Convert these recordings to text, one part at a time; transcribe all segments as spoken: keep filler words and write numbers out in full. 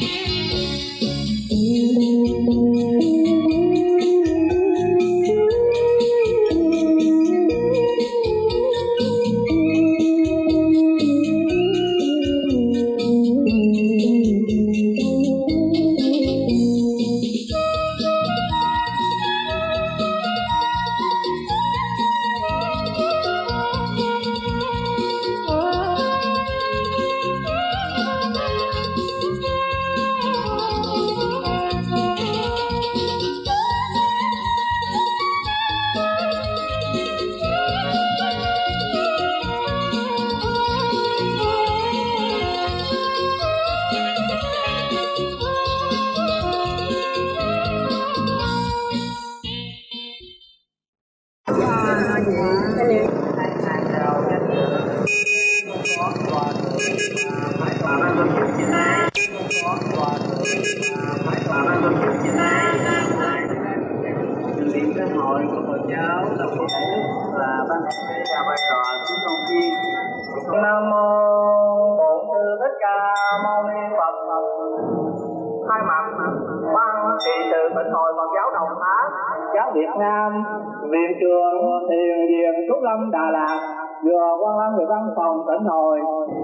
Nam mô Bổn Sư Thích Ca Mâu Ni Phật. Thay mặt ban trị sự Tịnh Hội Phật giáo Đồng Tháp, giáo Việt Nam, Viện trường Thiền Viện Trúc Lâm Đà Lạt vừa quan lâm về văn phòng Tịnh Hội.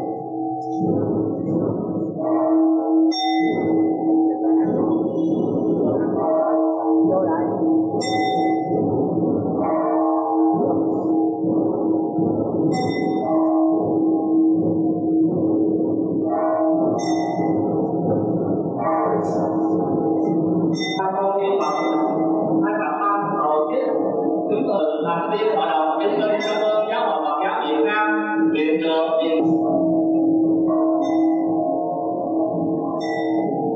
Vô lại. Nam mô Ni Phật. Thay mặt ban tổ chức, kính từ thành viên hội đồng chứng minh Trung ương Giáo hội Phật giáo Việt Nam, Viện trưởng Viện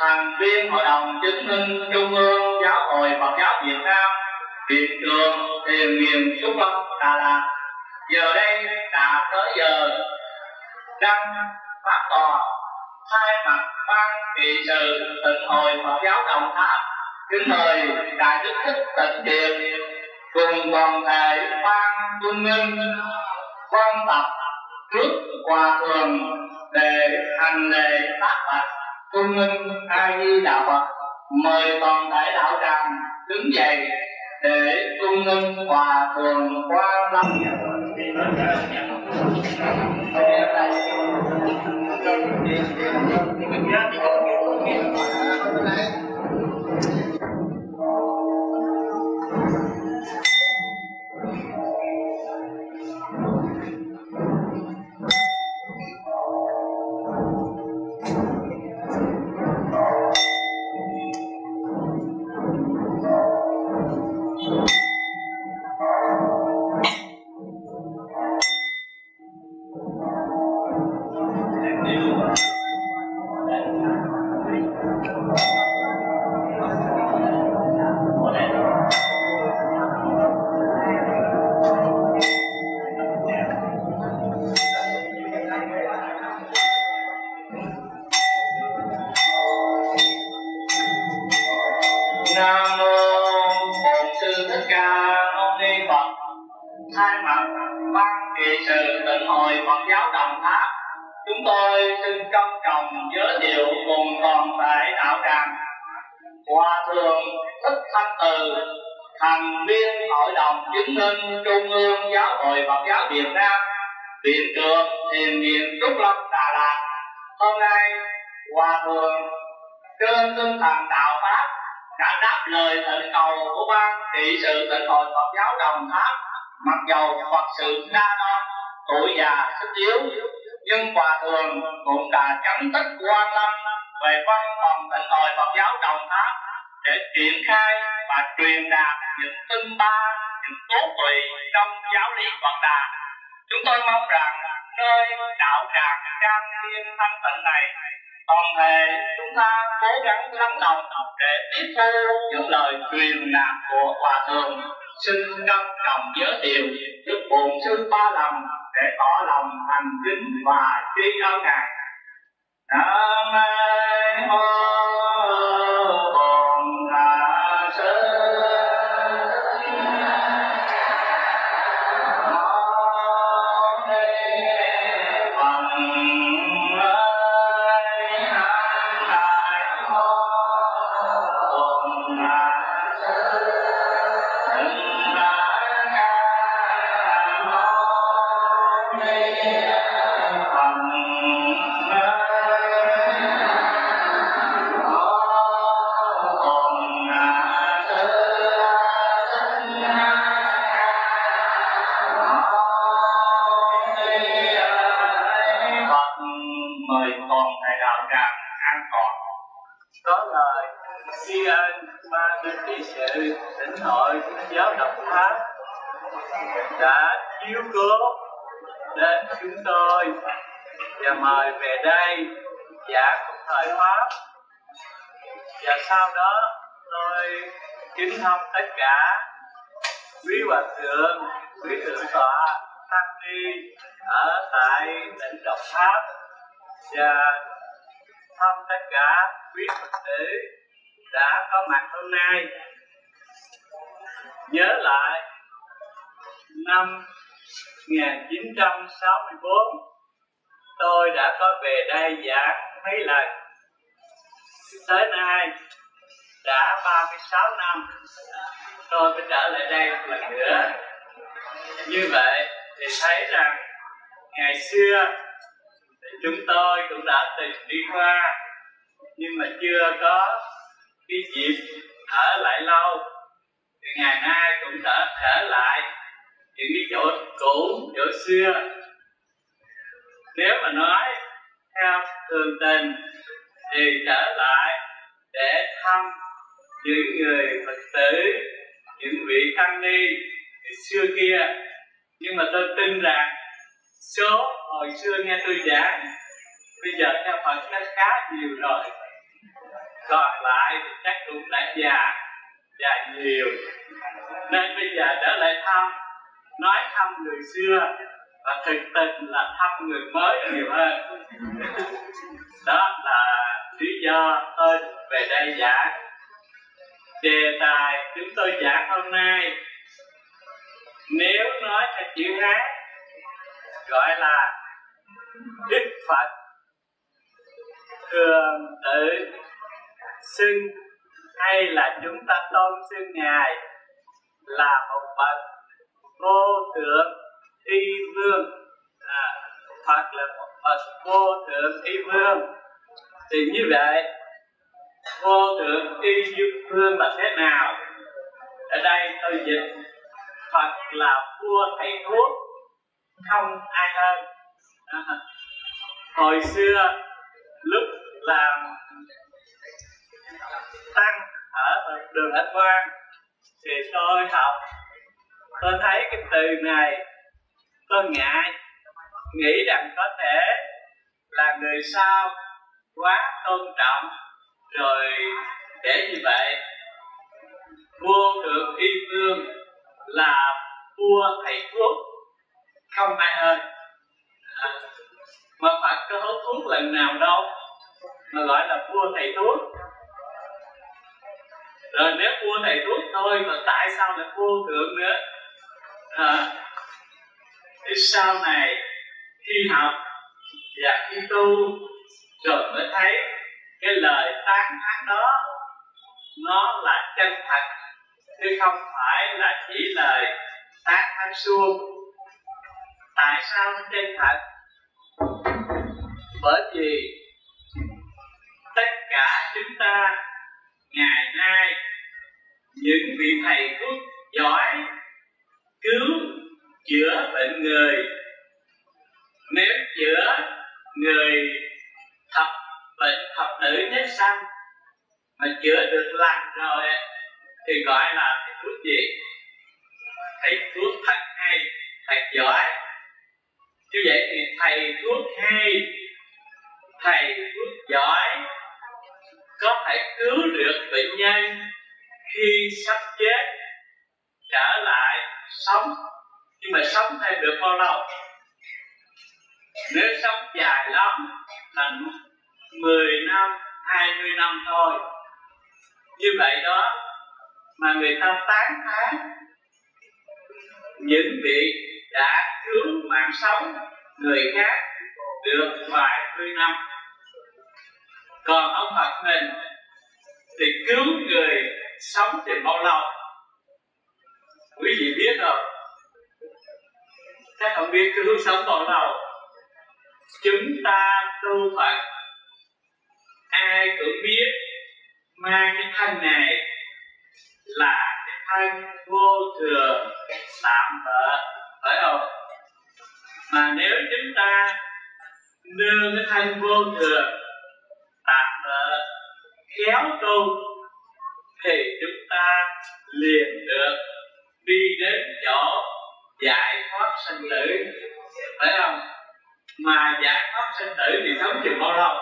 thành viên Hội đồng Chứng minh Trung ương Giáo hội Phật giáo Việt Nam, Viện trường Thiền Nghiền Trúc Lâm, Đà Lạt. Giờ đây đã tới giờ đăng pháp tòa thay mặt ban trị sự Tịnh hội Phật giáo Đồng Tháp, kính mời đại đức Thích Tịnh Thiền cùng toàn thể ban trung ương quan tập trước hòa thượng để hành lễ tác bạch trung ương A Di Đà Phật. Mời toàn thể đạo tràng đứng dậy để trung ương hòa thượng Quang Lâm. Nam mô Bổn Sư Thích Ca Mâu Ni Phật. Thay mặt ban trị sự Tịnh hội Phật giáo Đồng Tháp, chúng tôi xin trân trọng giới thiệu cùng toàn thể đạo tràng Hòa thượng Thích Thanh Từ, thành viên Hội đồng Chứng minh Trung ương Giáo hội Phật giáo Việt Nam, Viện trưởng Thiền Nghiền Trúc Lâm, Đà Lạt. Hôm nay Hòa thượng trên tinh thần đạo pháp đã đáp lời thỉnh cầu của ban trị sự Tịnh hội Phật giáo Đồng Tháp. Mặc dầu Phật sự đa đoan, tuổi già sức yếu, nhưng Hòa thượng cũng đã chấm tích quan lâm về văn phòng Tịnh hội Phật giáo Đồng Tháp để triển khai và truyền đạt những tinh ba, những tốt tùy trong giáo lý Phật Đà. Chúng tôi mong rằng nơi đạo tràng trang nghiêm thanh tịnh này, toàn thể chúng ta cố gắng lắng lòng để tiếp thu những lời truyền đạt của Hòa thượng. Xin trân trọng giới thiệu Đức Bổn Sư Ba Lần để tỏ lòng thành kính và tri ân Ngài. Nam mô Bổn Sư tri ân ban trị sự Tịnh hội Phật giáo Đồng Tháp đã chiếu cố đến chúng tôi và mời về đây giảng một thời pháp, và sau đó tôi kính thăm tất cả quý hòa thượng, quý thượng tọa tăng ni ở tại tỉnh Đồng Tháp và thăm tất cả quý Phật tử đã có mặt hôm nay. Nhớ lại năm một nghìn chín trăm sáu mươi tư, tôi đã có về đây giảng mấy lần. Tới nay đã ba mươi sáu năm, tôi mới trở lại đây một lần nữa. Như vậy thì thấy rằng ngày xưa thì chúng tôi cũng đã từng đi qua, nhưng mà chưa có cái dịp ở lại lâu. Thì ngày nay cũng đã trở lại những cái chỗ cũ, chỗ xưa. Nếu mà nói theo thường tình thì trở lại để thăm những người Phật tử, những vị tăng ni xưa kia. Nhưng mà tôi tin rằng số hồi xưa nghe tôi giảng bây giờ theo Phật nó khá nhiều rồi. còn lại thì chắc cũng đã già già nhiều, nên bây giờ trở lại thăm, nói thăm người xưa và thực tình là thăm người mới nhiều hơn. Đó là lý do tôi về đây giảng. Đề tài chúng tôi giảng hôm nay, nếu nói theo chữ Hán gọi là Đức Phật thường tự xưng hay là chúng ta tôn xưng Ngài là một bậc vô thượng y vương. À, Phật là một bậc vô thượng y vương. Thì như vậy vô thượng y vương là thế nào? Ở đây tôi dịch Phật là vua thầy thuốc, không ai hơn. À, hồi xưa lúc làm tăng ở đường Ấn Quang thì tôi học, tôi thấy cái từ này tôi ngại, nghĩ rằng có thể là người sau quá tôn trọng rồi để như vậy. Vô thượng y vương là vua thầy thuốc, không ai hơn. À, mà Phật có hút thuốc lần nào đâu mà gọi là vua thầy thuốc. Rồi nếu vua thầy thuốc thôi mà tại sao lại vô thượng nữa? À, thì sau này khi học và khi tu rồi mới thấy cái lời tán thán đó nó là chân thật, chứ không phải là chỉ lời tán thán suông. Tại sao nó chân thật? Bởi vì tất cả chúng ta ngày nay, những vị thầy thuốc giỏi cứu chữa bệnh người, nếu chữa người thập bệnh thập tử nhất sanh mà chữa được lành rồi thì gọi là thầy thuốc gì? Thầy thuốc thật hay, thật giỏi. Như vậy thì thầy thuốc hay, thầy thuốc giỏi có thể cứu được bệnh nhân khi sắp chết trở lại sống. Nhưng mà sống thêm được bao lâu? Nếu sống dài lắm là mười năm, hai mươi năm thôi. Như vậy đó mà người ta tán thán những vị đã cứu mạng sống người khác được vài mươi năm. Còn ông Phật mình thì cứu người sống thì bao lâu? Quý vị biết không? Chắc không biết cứu sống bao lâu. Chúng ta tu Phật ai cũng biết mang cái thân này là cái thân vô thường tạm bợ, phải không? Mà nếu chúng ta nương cái thân vô thường tạm bợ khéo tu thì chúng ta liền được đi đến chỗ giải thoát sanh tử, phải không? Mà giải thoát sanh tử thì sống chừng bao lâu?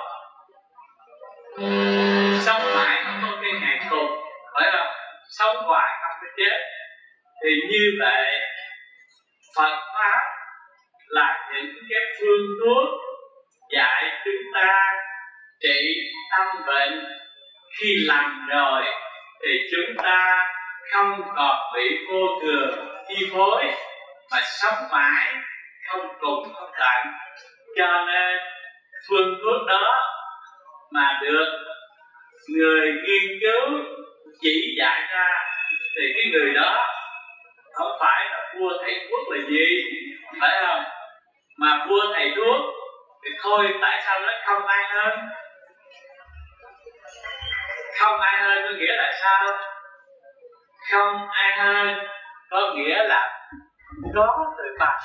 Sống mãi không có cái ngày cùng, phải không? Sống hoài không có chết. Thì như vậy Phật Pháp là những cái phương thuốc dạy chúng ta trị tâm bệnh. Khi làm rồi thì chúng ta không còn bị vô thường chi phối mà sống mãi không cùng không tận. Cho nên phương thuốc đó mà được người nghiên cứu chỉ dạy ra thì cái người đó không phải là vua thầy thuốc là gì, phải không? Mà vua thầy thuốc thì thôi, tại sao nó không ai hơn? Không ai hơn có nghĩa là sao? Không ai hơn có nghĩa là có tự bằng.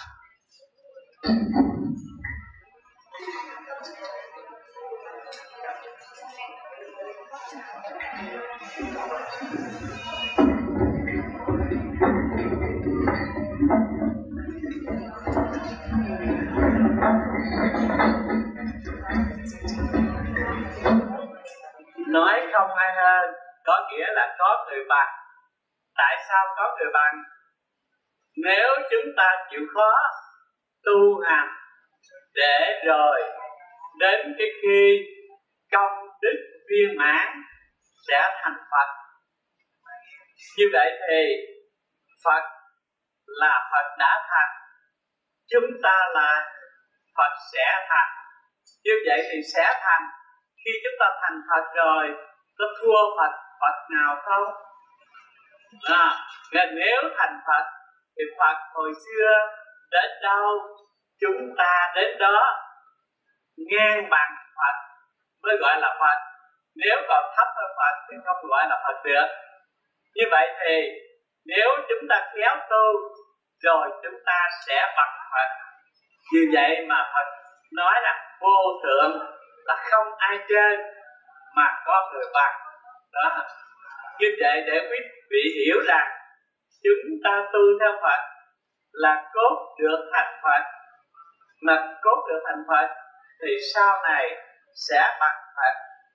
nói không ai hơn có nghĩa là có người bằng. Tại sao có người bằng? Nếu chúng ta chịu khó tu hành để rồi đến cái khi công đức viên mãn sẽ thành Phật. Như vậy thì Phật là Phật đã thành, chúng ta là Phật sẽ thành. Như vậy thì sẽ thành. Khi chúng ta thành Phật rồi, có thua Phật Phật nào không? À, nếu thành Phật thì Phật hồi xưa đến đâu chúng ta đến đó, ngang bằng Phật mới gọi là Phật. Nếu còn thấp hơn Phật thì không gọi là Phật được. Như vậy thì nếu chúng ta khéo tu rồi chúng ta sẽ bằng Phật. Như vậy mà Phật nói là vô thượng, là không ai trên mà có người bằng. Đó. Như vậy để quý vị hiểu rằng chúng ta tu theo Phật là cốt được thành Phật. Mà cốt được thành Phật thì sau này sẽ bằng Phật.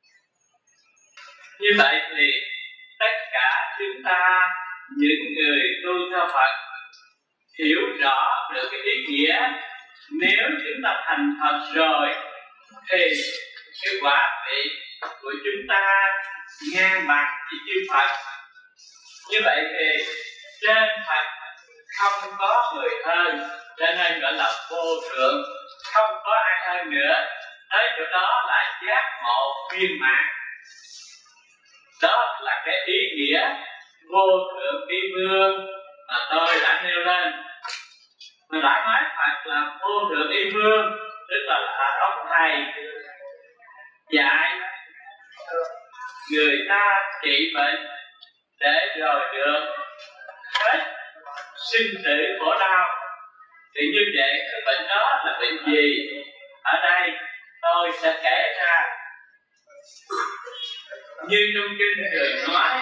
Như vậy thì tất cả chúng ta, những người tu theo Phật, hiểu rõ được cái ý nghĩa. Nếu chúng ta thành Phật rồi thì cái quả vị của chúng ta ngang bằng với chư Phật. Như vậy thì trên Phật không có người hơn, cho nên gọi là vô thượng, không có ai hơn nữa. Tới chỗ đó là giác ngộ viên mãn. Đó là cái ý nghĩa vô thượng đi vương mà tôi đã nêu lên. Mà đã nói Phật là vô thượng y vương, tức là là ông thầy dạy người ta trị bệnh để rồi được hết sinh tử khổ đau. Thì như vậy cái bệnh đó là bệnh gì? Ở đây tôi sẽ kể ra. Như trong kinh người nói,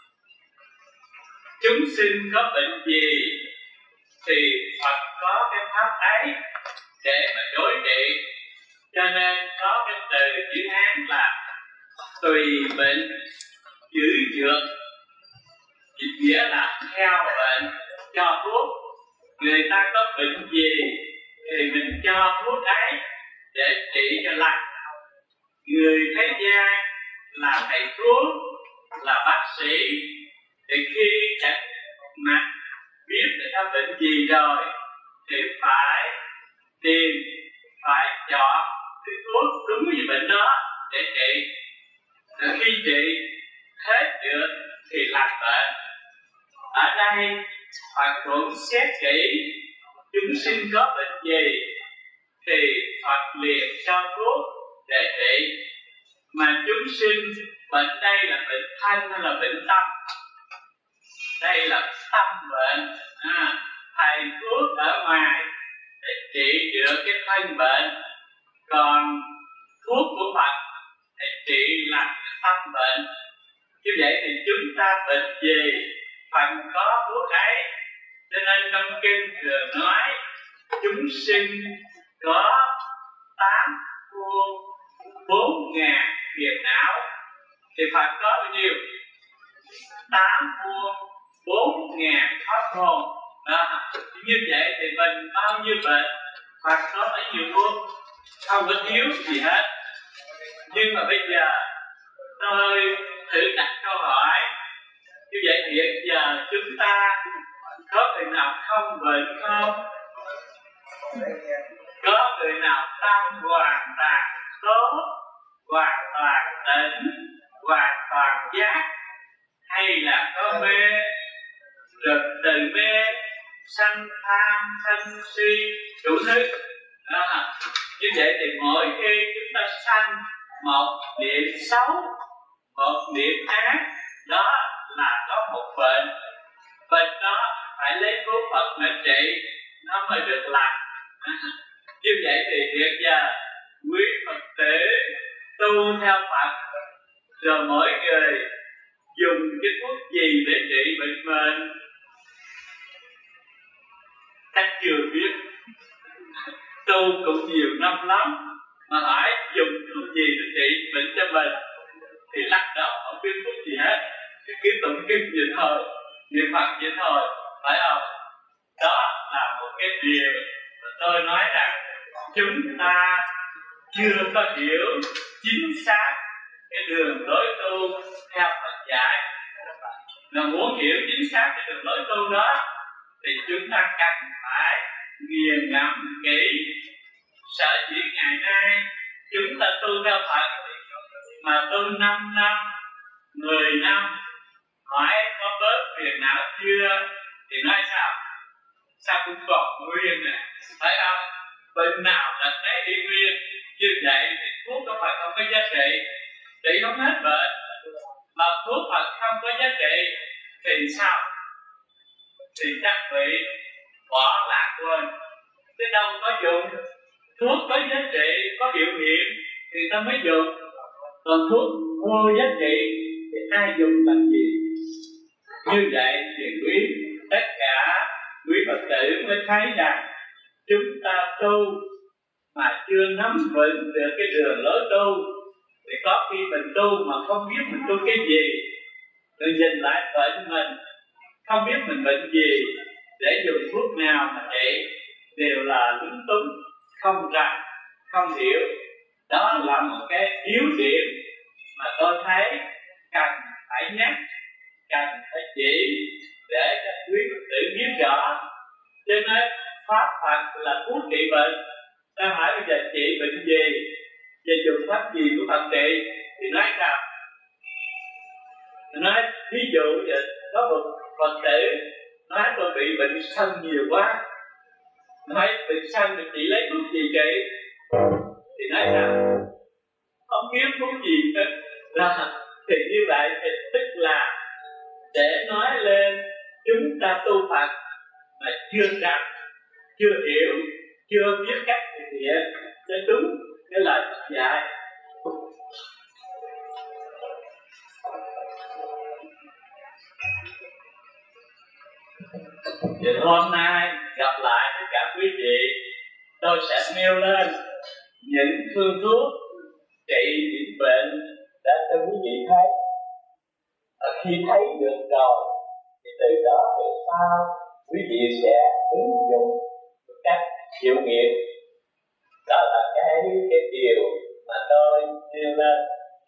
chúng sinh có bệnh gì thì Phật có cái pháp ấy để mà đối trị. Cho nên có cái từ chữ Hán là tùy bệnh giữ dược, nghĩa là theo bệnh cho thuốc. Người ta có bệnh gì thì mình cho thuốc ấy để trị cho lành. Người thế gian là thầy thuốc, là bác sĩ, thì khi chẳng mặt biết người ta bệnh gì rồi thì phải tìm, phải chọn cái thuốc đúng với bệnh đó để trị. Rồi khi trị hết được thì lành bệnh. Ở đây Phật cũng xét kỹ chúng sinh có bệnh gì thì Phật liền cho thuốc để trị. Mà chúng sinh bệnh đây là bệnh thân hay là bệnh tâm? Đây là tâm bệnh. À, thầy thuốc ở ngoài để trị được cái thân bệnh, còn thuốc của Phật để trị lành cái tâm bệnh. Như vậy thì chúng ta bệnh gì Phật có thuốc ấy. Cho nên trong kinh thường nói chúng sinh có tám muôn bốn ngàn phiền não, thì Phật có bao nhiêu? Tám muôn bốn ngàn pháp hồn. Đó. Như vậy thì mình bao nhiêu bệnh Phật có bấy nhiêu thuốc, không có thiếu gì hết. Nhưng mà bây giờ tôi thử đặt câu hỏi, như vậy thì hiện giờ chúng ta có người nào không bệnh không? Có người nào tâm hoàn toàn tốt, hoàn toàn tỉnh, hoàn toàn giác, hay là có mê, rồi từ mê sanh tham, sanh si, đủ thứ. Đó. Như vậy thì mỗi khi chúng ta sanh một niệm xấu, một niệm ác, đó là có một bệnh. Bệnh đó phải lấy thuốc Phật mà trị, nó mới được lành. Như vậy thì hiện giờ quý Phật tử tu theo Phật, rồi mỗi người dùng cái thuốc gì để trị bệnh mệnh chắc chưa biết. Tu cũng nhiều năm lắm mà hỏi dùng thuốc gì để trị bệnh cho mình. thì lắc đầu không biết thuốc gì hết, thì cứ tụng kinh vậy thôi, niệm Phật vậy thôi, phải không? Đó là một cái điều mà tôi nói rằng chúng ta chưa có hiểu chính xác cái đường lối tu theo Phật dạy. Mà muốn hiểu chính xác cái đường lối tu đó thì chúng ta cần phải nghiền ngẫm kỹ. Sở dĩ ngày nay chúng ta tu theo Phật mà tu năm năm, mười năm, hỏi có bớt phiền não chưa? Thì nói sao? Sao cũng còn nguyên nè, phải không? Bệnh nào là thấy y nguyên. Như vậy thì thuốc của Phật không có giá trị, trị không hết bệnh. Mà thuốc Phật không có giá trị thì sao? Thì chắc bị bỏ lạc quên, chứ đâu có dùng. Thuốc có giá trị, có hiệu nghiệm thì ta mới dùng. Còn thuốc vô giá trị thì ai dùng làm gì? Như vậy thì quý tất cả quý Phật tử mới thấy rằng chúng ta tu mà chưa nắm vững được cái đường lối tu thì có khi mình tu mà không biết mình tu cái gì, rồi nhìn lại bệnh mình không biết mình bệnh gì, để dùng thuốc nào mà trị đều là lúng túng, không rành, không hiểu. Đó là một cái yếu điểm mà tôi thấy cần phải nhắc, cần phải chỉ để cho quý Phật tử biết rõ. Cho nên pháp Phật là thuốc trị bệnh. Ta hỏi bây giờ trị bệnh gì, và dùng pháp gì của Phật trị, thì nói sao? Nói ví dụ vậy, có một Phật tử nói tôi bị bệnh sân nhiều quá, nói bệnh sân thì chỉ lấy thuốc gì trị? Thì nói sao? Không biết thuốc gì hết. Là thì như vậy thì tức là để nói lên chúng ta tu Phật mà chưa rành, chưa hiểu, chưa biết cách thực hiện cho đúng cái lời Phật dạy. Thì hôm nay gặp lại tất cả quý vị, tôi sẽ nêu lên những phương thuốc trị những bệnh đã cho quý vị thấy. Và khi thấy được rồi thì từ đó về sau quý vị sẽ ứng dụng một cách hiệu nghiệm. Đó là cái cái điều mà tôi nêu lên.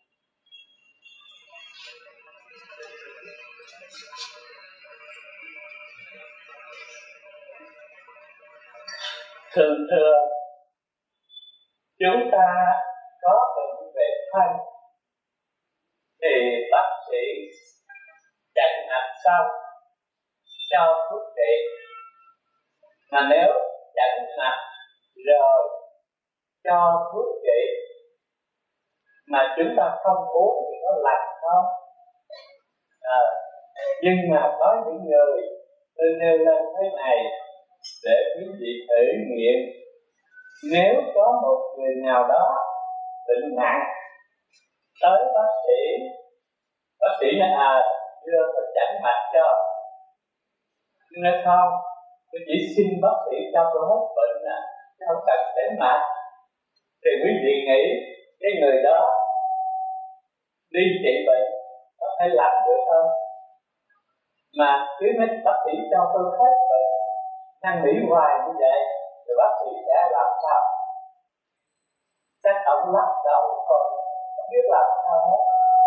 Thường thường chúng ta có bệnh về thân thì bác sĩ chạy hạch xong cho thuốc trị. Mà nếu chạy hạch rồi cho thuốc trị mà chúng ta không uống thì có lành không? À, nhưng mà có những người tôi nêu lên thế này để quý vị thử nghiệm. Nếu có một người nào đó bệnh nặng tới bác sĩ, bác sĩ nói à đưa tôi chẩn mạch cho, nói không, tôi chỉ xin bác sĩ cho tôi hết bệnh nè, không cần chẩn mạch. Thì quý vị nghĩ cái người đó đi trị bệnh có thể làm được không? Mà cứ nói bác sĩ cho tôi hết bệnh, năn nỉ hoài như vậy, rồi bác sĩ sẽ làm sao? Chắc ông lắc đầu thôi, không biết làm sao hết.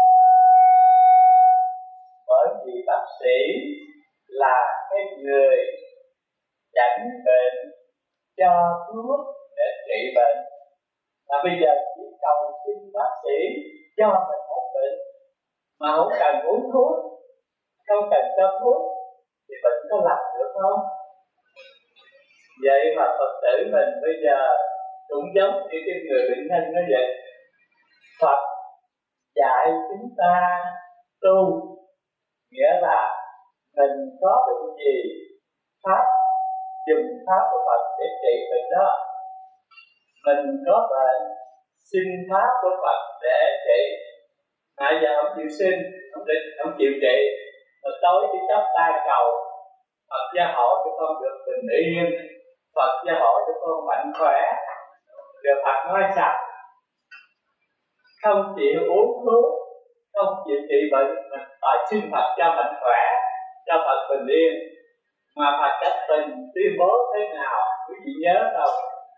Bởi vì bác sĩ là cái người chẩn bệnh, cho thuốc để trị bệnh. Và bây giờ chỉ cầu xin bác sĩ cho mình hết bệnh, mà không cần uống thuốc, không cần cho thuốc, thì bệnh có làm được không? Vậy mà Phật tử mình bây giờ cũng giống như cái người bệnh nhân như vậy. Phật dạy chúng ta tu, nghĩa là mình có bệnh gì, pháp dùng pháp của Phật để trị bệnh đó. Mình có bệnh, xin pháp của Phật để trị. Nãy giờ không chịu xin, không, định, không chịu trị, rồi tối chỉ chắp tay cầu Phật gia hộ cho con được bình yên, Phật gia hộ cho con mạnh khỏe. Rồi Phật nói sao? Không chịu uống thuốc, không chịu trị bệnh, mình đòi xin Phật cho mình khỏe, cho Phật bình yên. Mà Phật đã từng tuyên bố thế nào quý vị nhớ không?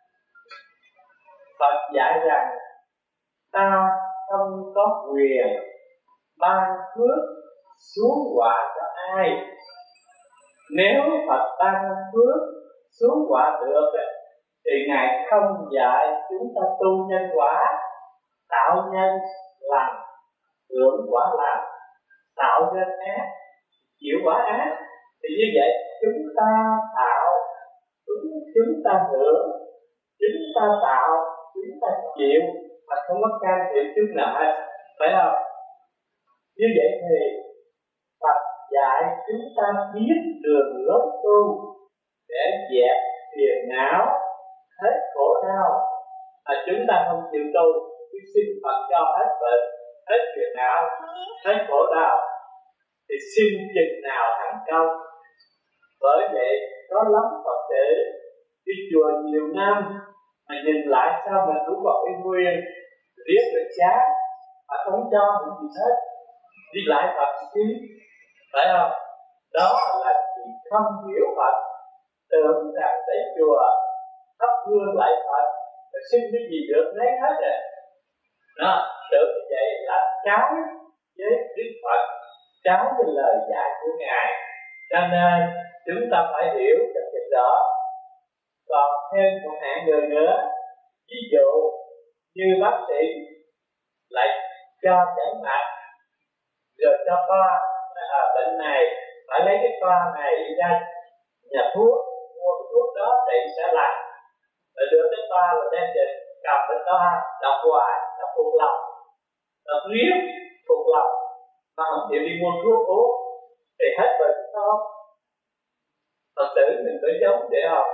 Phật dạy rằng ta không có quyền ban phước xuống quả cho ai. Nếu Phật ban phước xuống quả được thì Ngài không dạy chúng ta tu nhân quả, tạo nhân lành, hưởng quả lành, tạo nhân ác, chịu quả ác. Thì như vậy chúng ta tạo, chúng ta hưởng, chúng ta tạo, chúng ta chịu, mà không có can thiệp chút nào hết, phải không? Như vậy thì Phật dạy chúng ta biết đường lối tu để dẹp phiền não, hết khổ đau. Mà chúng ta không chịu tu, cứ xin Phật cho hết bệnh, hết phiền não, hết khổ đau, thì xin chừng nào thành công. Bởi vậy có lắm Phật tử đi chùa nhiều năm mà nhìn lại sao mình cũng còn yên nguyên, riết rồi chán, mà không cho những gì hết, đi lại Phật chứ, phải không? Đó là chỉ không hiểu Phật, tưởng rằng tới chùa thắp hương lại Phật, rồi xin cái gì được lấy hết rồi. Đó, tưởng như vậy là trái với Đức Phật, trái với lời dạy của Ngài. Cho nên chúng ta phải hiểu cho chuyện đó. Còn thêm một hạng người nữa, ví dụ như bác sĩ lại cho chẩn mạch, rồi cho toa à, bệnh này phải lấy cái toa này ra nhà thuốc, mua cái thuốc đó thì sẽ làm, rồi đưa cái toa rồi đem về cầm cái toa đọc hoài, đọc thuộc lòng, đọc riết thuộc lòng, mà không chịu đi mua thuốc uống thì hết bệnh không? Phật tử mình có giống vậy không?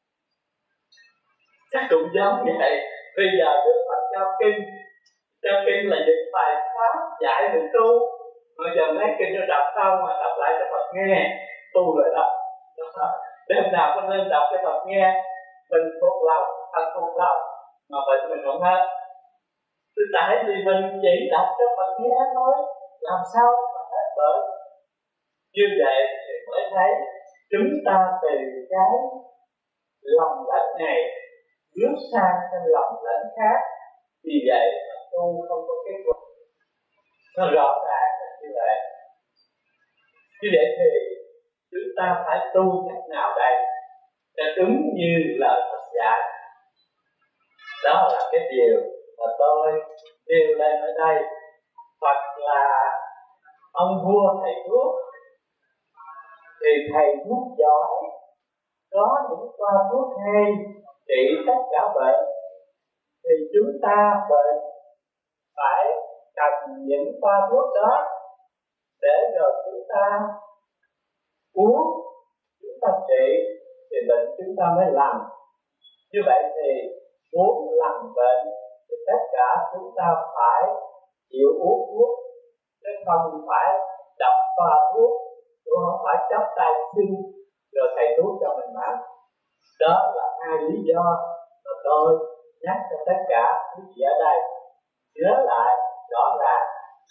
Chắc cũng giống vậy. Bây giờ được Phật cho kinh, cho kinh là những bài pháp giải được tu. Bây giờ mấy kinh nó đọc xong mà đọc lại cho Phật nghe, tu rồi đó. Đêm nào cũng nên đọc cho Phật nghe, mình thuộc lòng, Phật thuộc lòng, mà bệnh mình không hết. Từ tại vì mình chỉ đọc cho Phật nghe thôi, làm sao mà hết bệnh. Như vậy thì mới thấy chúng ta từ cái lòng lãnh này bước sang cái lòng lãnh khác. Vì vậy mà tu không có kết quả. Nó rõ ràng là như vậy. Như vậy thì chúng ta phải tu cách nào đây để đúng như lời Phật dạy. Đó là cái điều mà tôi nêu lên ở đây. Phật là ông vua thầy thuốc, thì thầy thuốc giỏi, có những toa thuốc hay trị tất cả bệnh, thì chúng ta bệnh phải cần những toa thuốc đó để rồi chúng ta uống, chúng ta trị thì bệnh chúng ta mới lành. Như vậy thì muốn lành bệnh thì tất cả chúng ta phải chịu uống thuốc, chứ không phải đọc toa thuốc, cũng không phải chấp tay xin rồi thầy thuốc cho mình ăn. Đó là hai lý do mà tôi nhắc cho tất cả quý vị ở đây nhớ lại rõ ràng.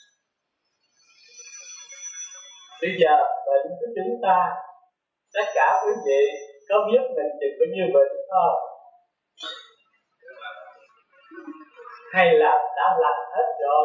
Bây giờ bệnh của chúng ta, tất cả quý vị có biết mình chừng bao nhiêu bệnh không? Hay là đã lành hết rồi?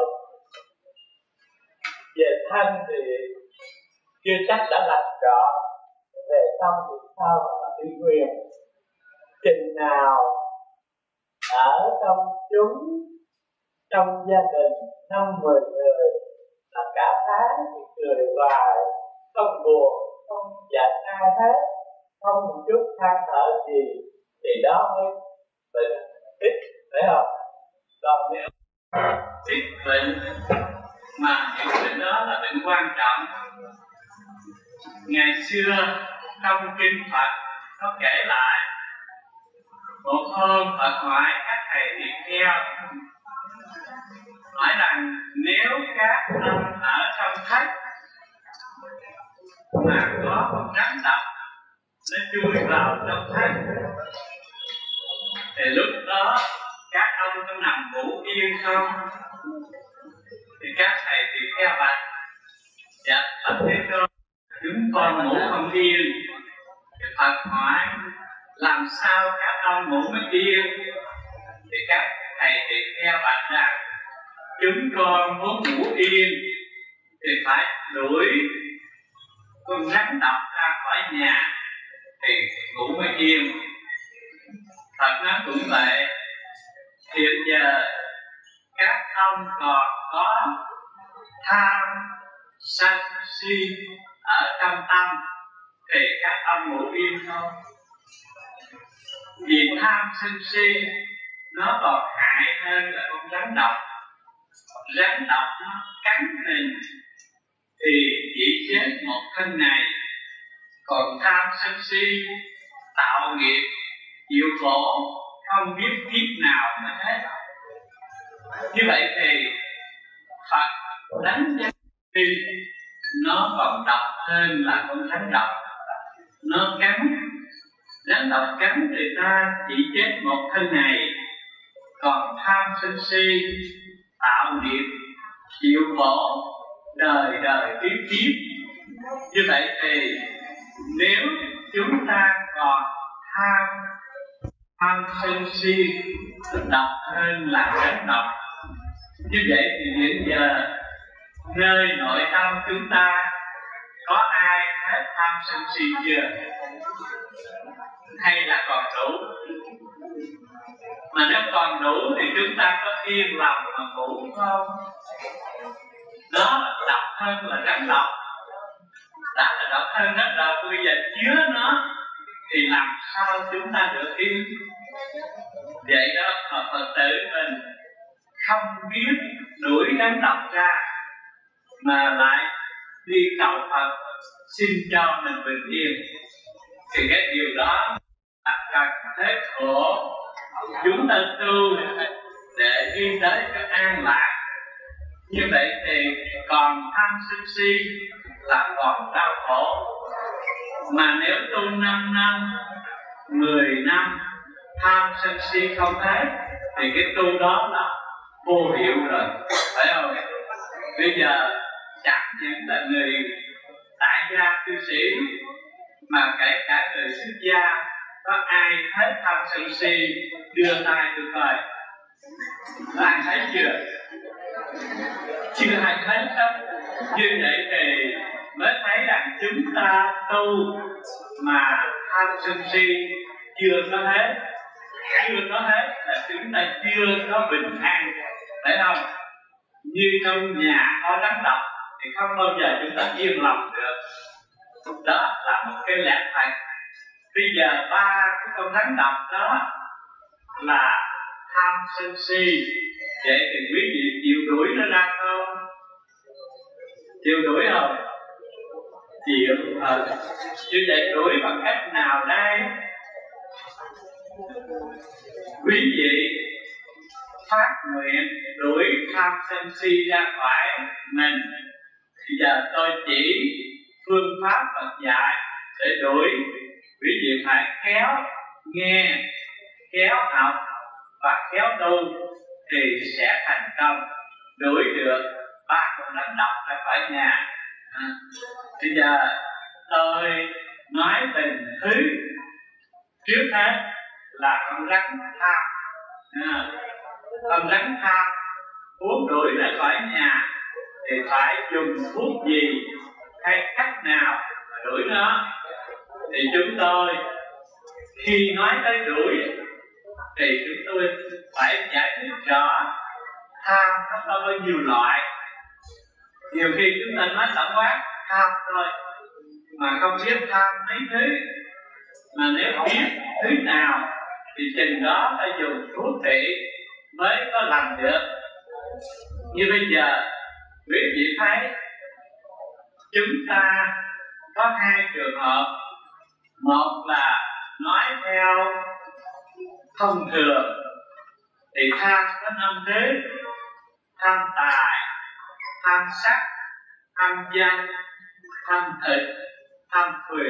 Về thân thì chưa chắc đã lành rõ, về tâm thì sao mà đi quyền. Chừng nào ở trong chúng, trong gia đình năm mười người là cả tháng thì cười hoài, không buồn, không giận ai hết, không một chút than thở gì, thì đó mới bệnh ít, phải không? Còn nếu ít bệnh mà những bệnh đó là bệnh quan trọng. Ngày xưa trong kinh Phật có kể lại một hôm Phật hỏi các thầy tỳ kheo, hỏi rằng nếu các ông ở trong thất mà có một rắn độc nó chui vào trong thất, thì lúc đó các ông có nằm ngủ yên không? Thì các thầy thì theo bạch: dạ Phật Thế Tôn, chúng con ngủ không yên. Thì Phật hỏi: làm sao các ông ngủ mới yên? Thì các thầy thì theo bạch rằng: chúng con muốn ngủ yên thì phải đuổi con rắn độc ra khỏi nhà thì ngủ mới yên. Phật nói cũng vậy, hiện giờ các ông còn có tham sân si ở trong tâm thì các ông ngủ yên không? Vì tham sân si nó còn hại hơn là con rắn độc. Rắn độc nó cắn mình thì chỉ chết một thân này, còn tham sân si tạo nghiệp chịu khổ không biết kiếp nào mới hết. Như vậy thì Phật đánh giá si nó còn độc hơn là con rắn độc. Nó cắn, rắn độc cắn người ta chỉ chết một thân này, còn tham sân si tạo nghiệp chịu khổ đời đời kiếp kiếp. Như vậy thì nếu chúng ta còn tham tham sân si độc hơn là rắn độc, như vậy thì hiện giờ nơi nội tâm chúng ta có ai hết tham sân si chưa? Hay là còn đủ? Mà nếu còn đủ thì chúng ta có yên lòng mà ngủ không? Đó là độc hơn là rắn độc. Đã là độc hơn rắn độc, bây giờ chứa nó thì làm sao chúng ta được yên? Vậy đó mà Phật tử mình không biết đuổi rắn độc ra mà lại đi cầu Phật xin cho mình bình yên, thì cái điều đó là cần thế khổ. Chúng ta tu để đi tới cái an lạc. Như vậy thì còn tham sân si là còn đau khổ. Mà nếu tu năm năm, mười năm tham sân si không hết thì cái tu đó là vô hiệu rồi, phải không? Bây giờ chẳng những là người tại gia cư sĩ mà kể cả người xuất gia, có ai hết tham sân si đưa tay được rồi? Ai thấy chưa? Chưa ai thấy hết. Như vậy thì mới thấy rằng chúng ta tu mà tham sân si chưa có hết. Chưa có hết là chúng ta chưa có bình an, phải không? Như trong nhà có rắn độc thì không bao giờ chúng ta yên lòng được. Đó là một cái lẽ thật. Bây giờ ba cái con rắn độc đó là tham sân si. Vậy thì quý vị chịu đuổi nó ra không? Chịu đuổi không? Chịu. À, như vậy đuổi bằng cách nào đây? Quý vị phát nguyện đuổi tham sân si ra khỏi mình. Bây giờ tôi chỉ phương pháp Phật dạy để đuổi. Quý vị phải khéo nghe, khéo học và khéo tu thì sẽ thành công, đuổi được ba con rắn độc ra khỏi nhà. À, bây giờ tôi nói tình thứ. Trước hết là con rắn tham. À, con rắn tham muốn đuổi ra khỏi nhà thì phải dùng thuốc gì hay cách nào mà đuổi nó? Thì chúng tôi khi nói tới đuổi thì chúng tôi phải giải thích rõ tham nó có bao nhiêu loại. Nhiều khi chúng ta nói tổng quát tham thôi mà không biết tham mấy thứ. Mà nếu biết thứ nào thì chừng đó phải dùng thuốc trị mới có làm được. Như bây giờ quý vị thấy chúng ta có hai trường hợp. Một là nói theo thông thường thì tham có năm thứ: tham tài, tham sắc, tham danh, tham thịt, tham thùy.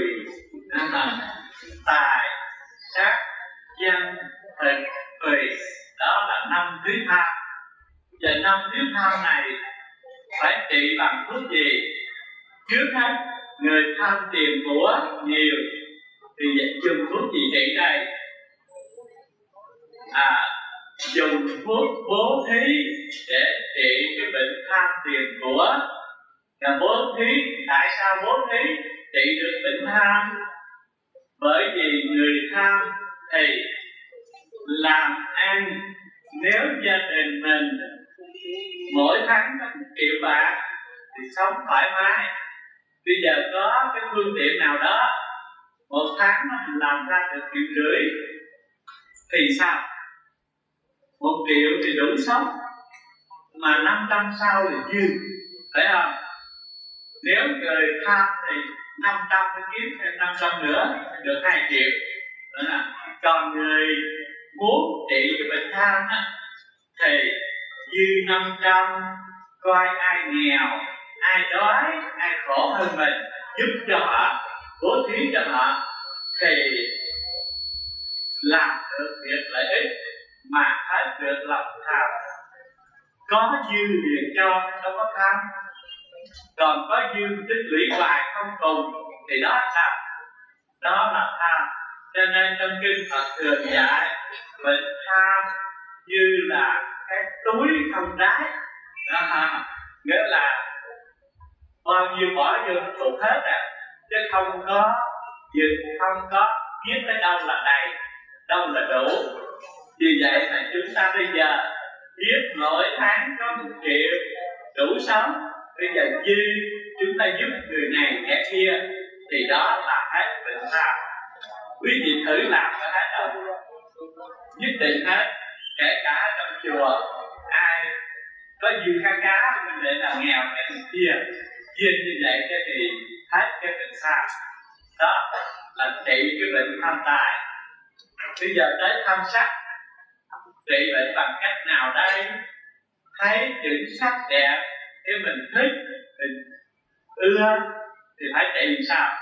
Tài, sắc, danh, thịt, thùy, đó là năm thứ tham. Và năm thứ tham này phải trị bằng thuốc gì? Trước hết, người tham tiền của nhiều thì dùng thuốc gì trị đây? À, dùng thuốc bố thí để trị cái bệnh tham tiền của. Và bố thí, tại sao bố thí trị được bệnh tham? Bởi vì người tham thì làm ăn, nếu gia đình mình mỗi tháng có một triệu bạc thì sống thoải mái. Bây giờ có cái phương tiện nào đó một tháng mình làm ra được triệu rưỡi thì sao? Một triệu thì đủ sống, mà năm trăm sau là dư, phải không? Nếu người tham thì năm trăm mới kiếm thêm năm trăm nữa được hai triệu. Đó là. Còn người muốn trị cái bệnh tham á, thì dư năm trăm, coi ai nghèo, ai đói, ai khổ hơn mình, giúp cho họ, bố thí cho họ, thì làm được việc lợi ích mà hết được lòng tham. Có dư liền cho, đâu có tham. Còn có dư tích lũy hoài không cùng thì đó là sao? Đó là tham. Cho nên trong kinh Phật thường dạy bệnh tham như là cái túi không đáy. Đó, nghĩa là bao nhiêu bỏ vô tụt hết à, chứ không có dừng, không có biết tới đâu là đầy, đâu là đủ. Vì vậy mà chúng ta bây giờ biết mỗi tháng có một triệu đủ sống, bây giờ dư chúng ta giúp người này kẻ kia thì đó là hết bệnh tham. Quý vị thử làm có hết không? Nhất định hết. Kể cả trong chùa ai có dư khá khá mình để là nghèo cái người kia, chia như vậy cái thì hết cái bệnh tham. Đó là trị cái bệnh tham tài. Bây giờ tới tham sắc, trị bệnh bằng cách nào đây? Thấy chữ sắc đẹp cái mình thích, mình ưa thì phải trị làm sao?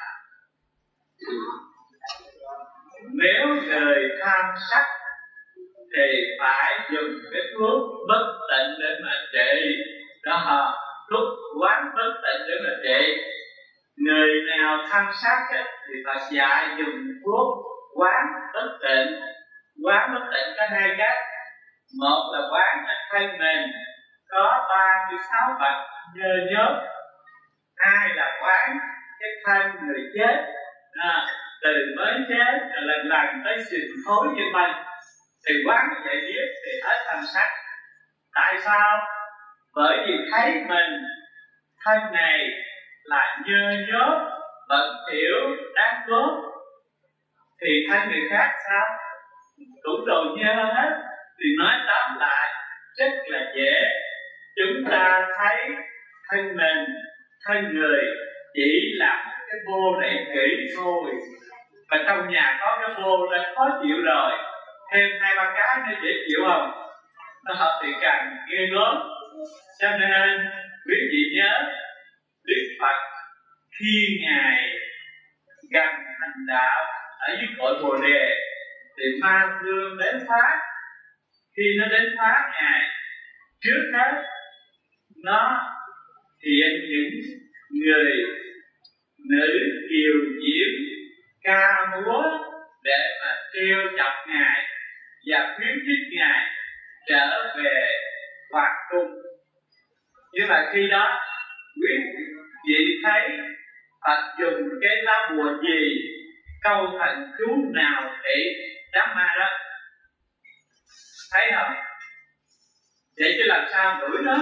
Nếu người tham sắc thì phải dùng cái thuốc bất tịnh để mà trị. Đó, thuốc quán bất tịnh để mà trị. Người nào tham sắc ấy, thì Phật dạy dùng thuốc quán bất tịnh. Quán bất tịnh có hai cách. Một là quán ở thân mình có ba mươi sáu vật nhơ nhớp. Hai là quán cái thân người chết, à, từ mới chết lần lần tới sình khối như vậy. Thì quán như vậy biết thì hết tham sắc. Tại sao? Bởi vì thấy mình thân này là nhơ nhớp, bẩn thỉu, đáng cốt, thì thân người khác sao? Cũng đồ nhơ hết. Thì nói tóm lại rất là dễ. Chúng ta thấy thân mình, thân người chỉ là một cái vô rễ kỹ thôi. Và trong nhà có cái vô đã khó chịu rồi, thêm hai ba cái nữa dễ chịu không? Nó thì càng ghê gớm. Cho nên quý vị nhớ Đức Phật khi Ngài gần thành đạo ở dưới cội Bồ Đề thì ma vương đến phá. Khi nó đến phá Ngài, trước hết nó hiện những người nữ kiều diễm ca múa để mà trêu chọc Ngài và khuyến khích Ngài trở về hoàng cung. Nhưng mà khi đó quý vị thấy Phật dùng cái lá bùa gì, câu thần chú nào để đám ma đó, thấy không? Vậy chứ làm sao đuổi nó?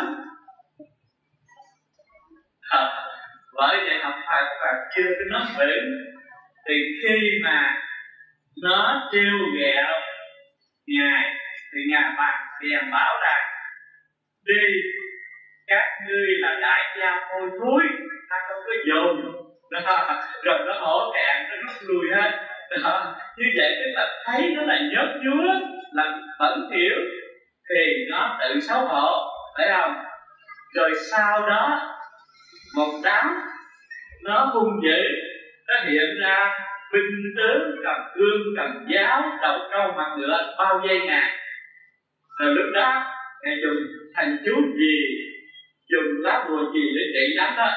À, bởi vậy học Phật Phật chưa có nói vững. Thì khi mà nó trêu ghẹo Ngài thì Ngài bằng bèn bảo rằng đi, các ngươi là đại gia hôi thối, ta không có dùng. Đó, rồi nó hổ thẹn, nó rút lui hết. Đó, như vậy tức là thấy nó là nhớt nhúa, là bẩn thỉu thì nó tự xấu hổ, phải không? Rồi sau đó một đám nó hung dữ, nó hiện ra binh tướng cầm gươm cầm giáo, đầu trâu mặt ngựa bao vây Ngài. Rồi lúc đó Ngài dùng thành chú gì dùng lá bùa gì để trị đánh đó,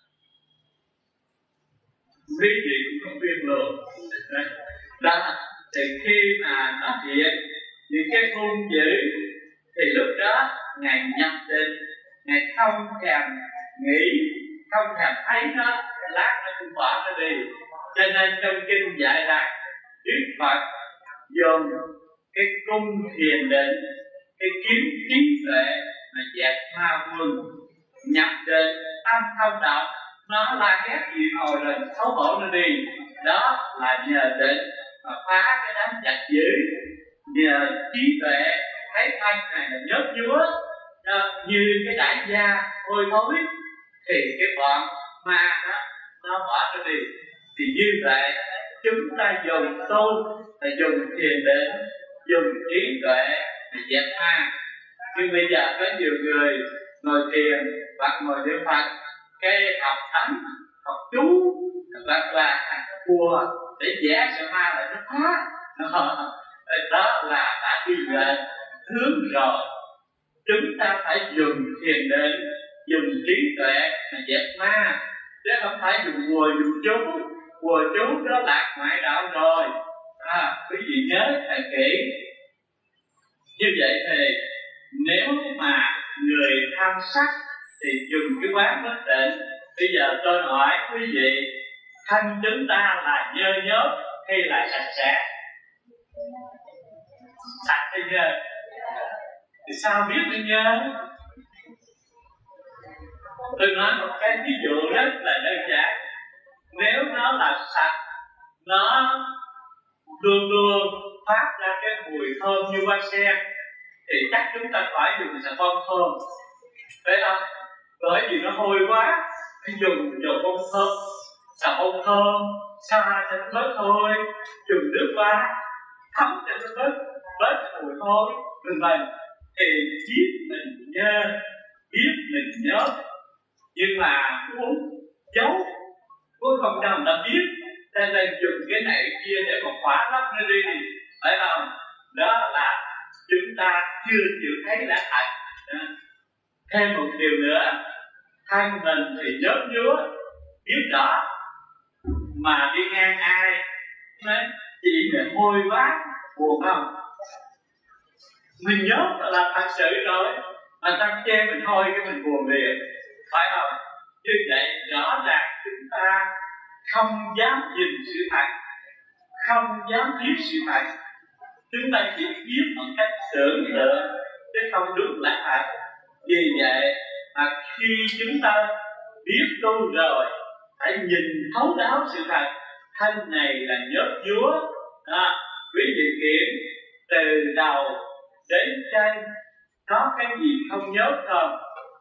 quý vị cũng không biết luôn. Đó, thì khi mà nó hiện những cái hung dữ thì lúc đó Ngài nhập định, Ngài không thèm nghĩ, không thèm thấy nó, lát nó cũng bỏ nó đi. Cho nên trong kinh dạy rằng Đức Phật dùng cái cung thiền định, cái kiếm trí tuệ mà dẹp ma quân, nhập định tâm thông động, nó la hét gì hồi rồi xấu hổ nó đi. Đó là nhờ định mà phá cái đám giặc dữ, nhờ trí tuệ thấy thân này là nhớt nhúa như cái đại gia hôi thối, thì cái bọn ma đó nó bỏ nó đi. Thì như vậy chúng ta dùng tu là dùng thiền định, dùng trí tuệ để dẹp ma. Nhưng bây giờ có nhiều người ngồi thiền hoặc ngồi niệm Phật, cái học thánh, học chú hoặc là bùa để vẽ sợ ma là nó phá. Đó là đã đi lệch hướng rồi. Chúng ta phải dùng thiền định, dùng trí tuệ mà dẹp ma, chứ không phải dùng bùa dùng chú. Bùa chú đó lạc ngoại đạo rồi. À, quý vị nhớ thầy kỹ. Như vậy thì nếu mà người tham sắc thì dùng cái quán bất tịnh. Bây giờ tôi hỏi quý vị, thân chúng ta là nhơ nhớp hay là sạch sẽ? Sạch hay nhơ? Thì sao biết nó nhơ? Tôi nói một cái ví dụ rất là đơn giản. Nếu nó là sạch, nó luôn luôn phát ra cái mùi thơm như hoa sen, thì chắc chúng ta phải dùng xà bông thơm, phải không? Bởi vì nó hôi quá, phải dùng dầu bông thơm, xà bông thơm, xa cho nó bớt thôi, dùng nước pha thấm cho nó bớt bớt mùi thôi, vân vân. Thì biết mình nhớ, biết mình nhớ, nhưng mà uống giấu, uống không cho người ta biết, cho nên dùng cái này kia để mà khóa lấp nó đi, phải không? Đó là chúng ta chưa chịu thấy là thật. Thêm một điều nữa, thân mình thì nhớt nhúa, biết rõ, mà đi ngang ai nói chị này hôi quá, buồn không? Mình nhớ là thật sự rồi, mà ta chê mình thôi cái mình buồn liền, phải không? Như vậy rõ ràng chúng ta không dám nhìn sự thật, không dám biết sự thật. Chúng ta chỉ biết một cách tưởng tượng chứ không đúng là thật. Vì vậy mà khi chúng ta biết tu rồi, hãy nhìn thấu đáo sự thật. Thân này là nhớt nhúa, à, quý vị kiểm từ đầu đến chân có cái gì không nhớt không?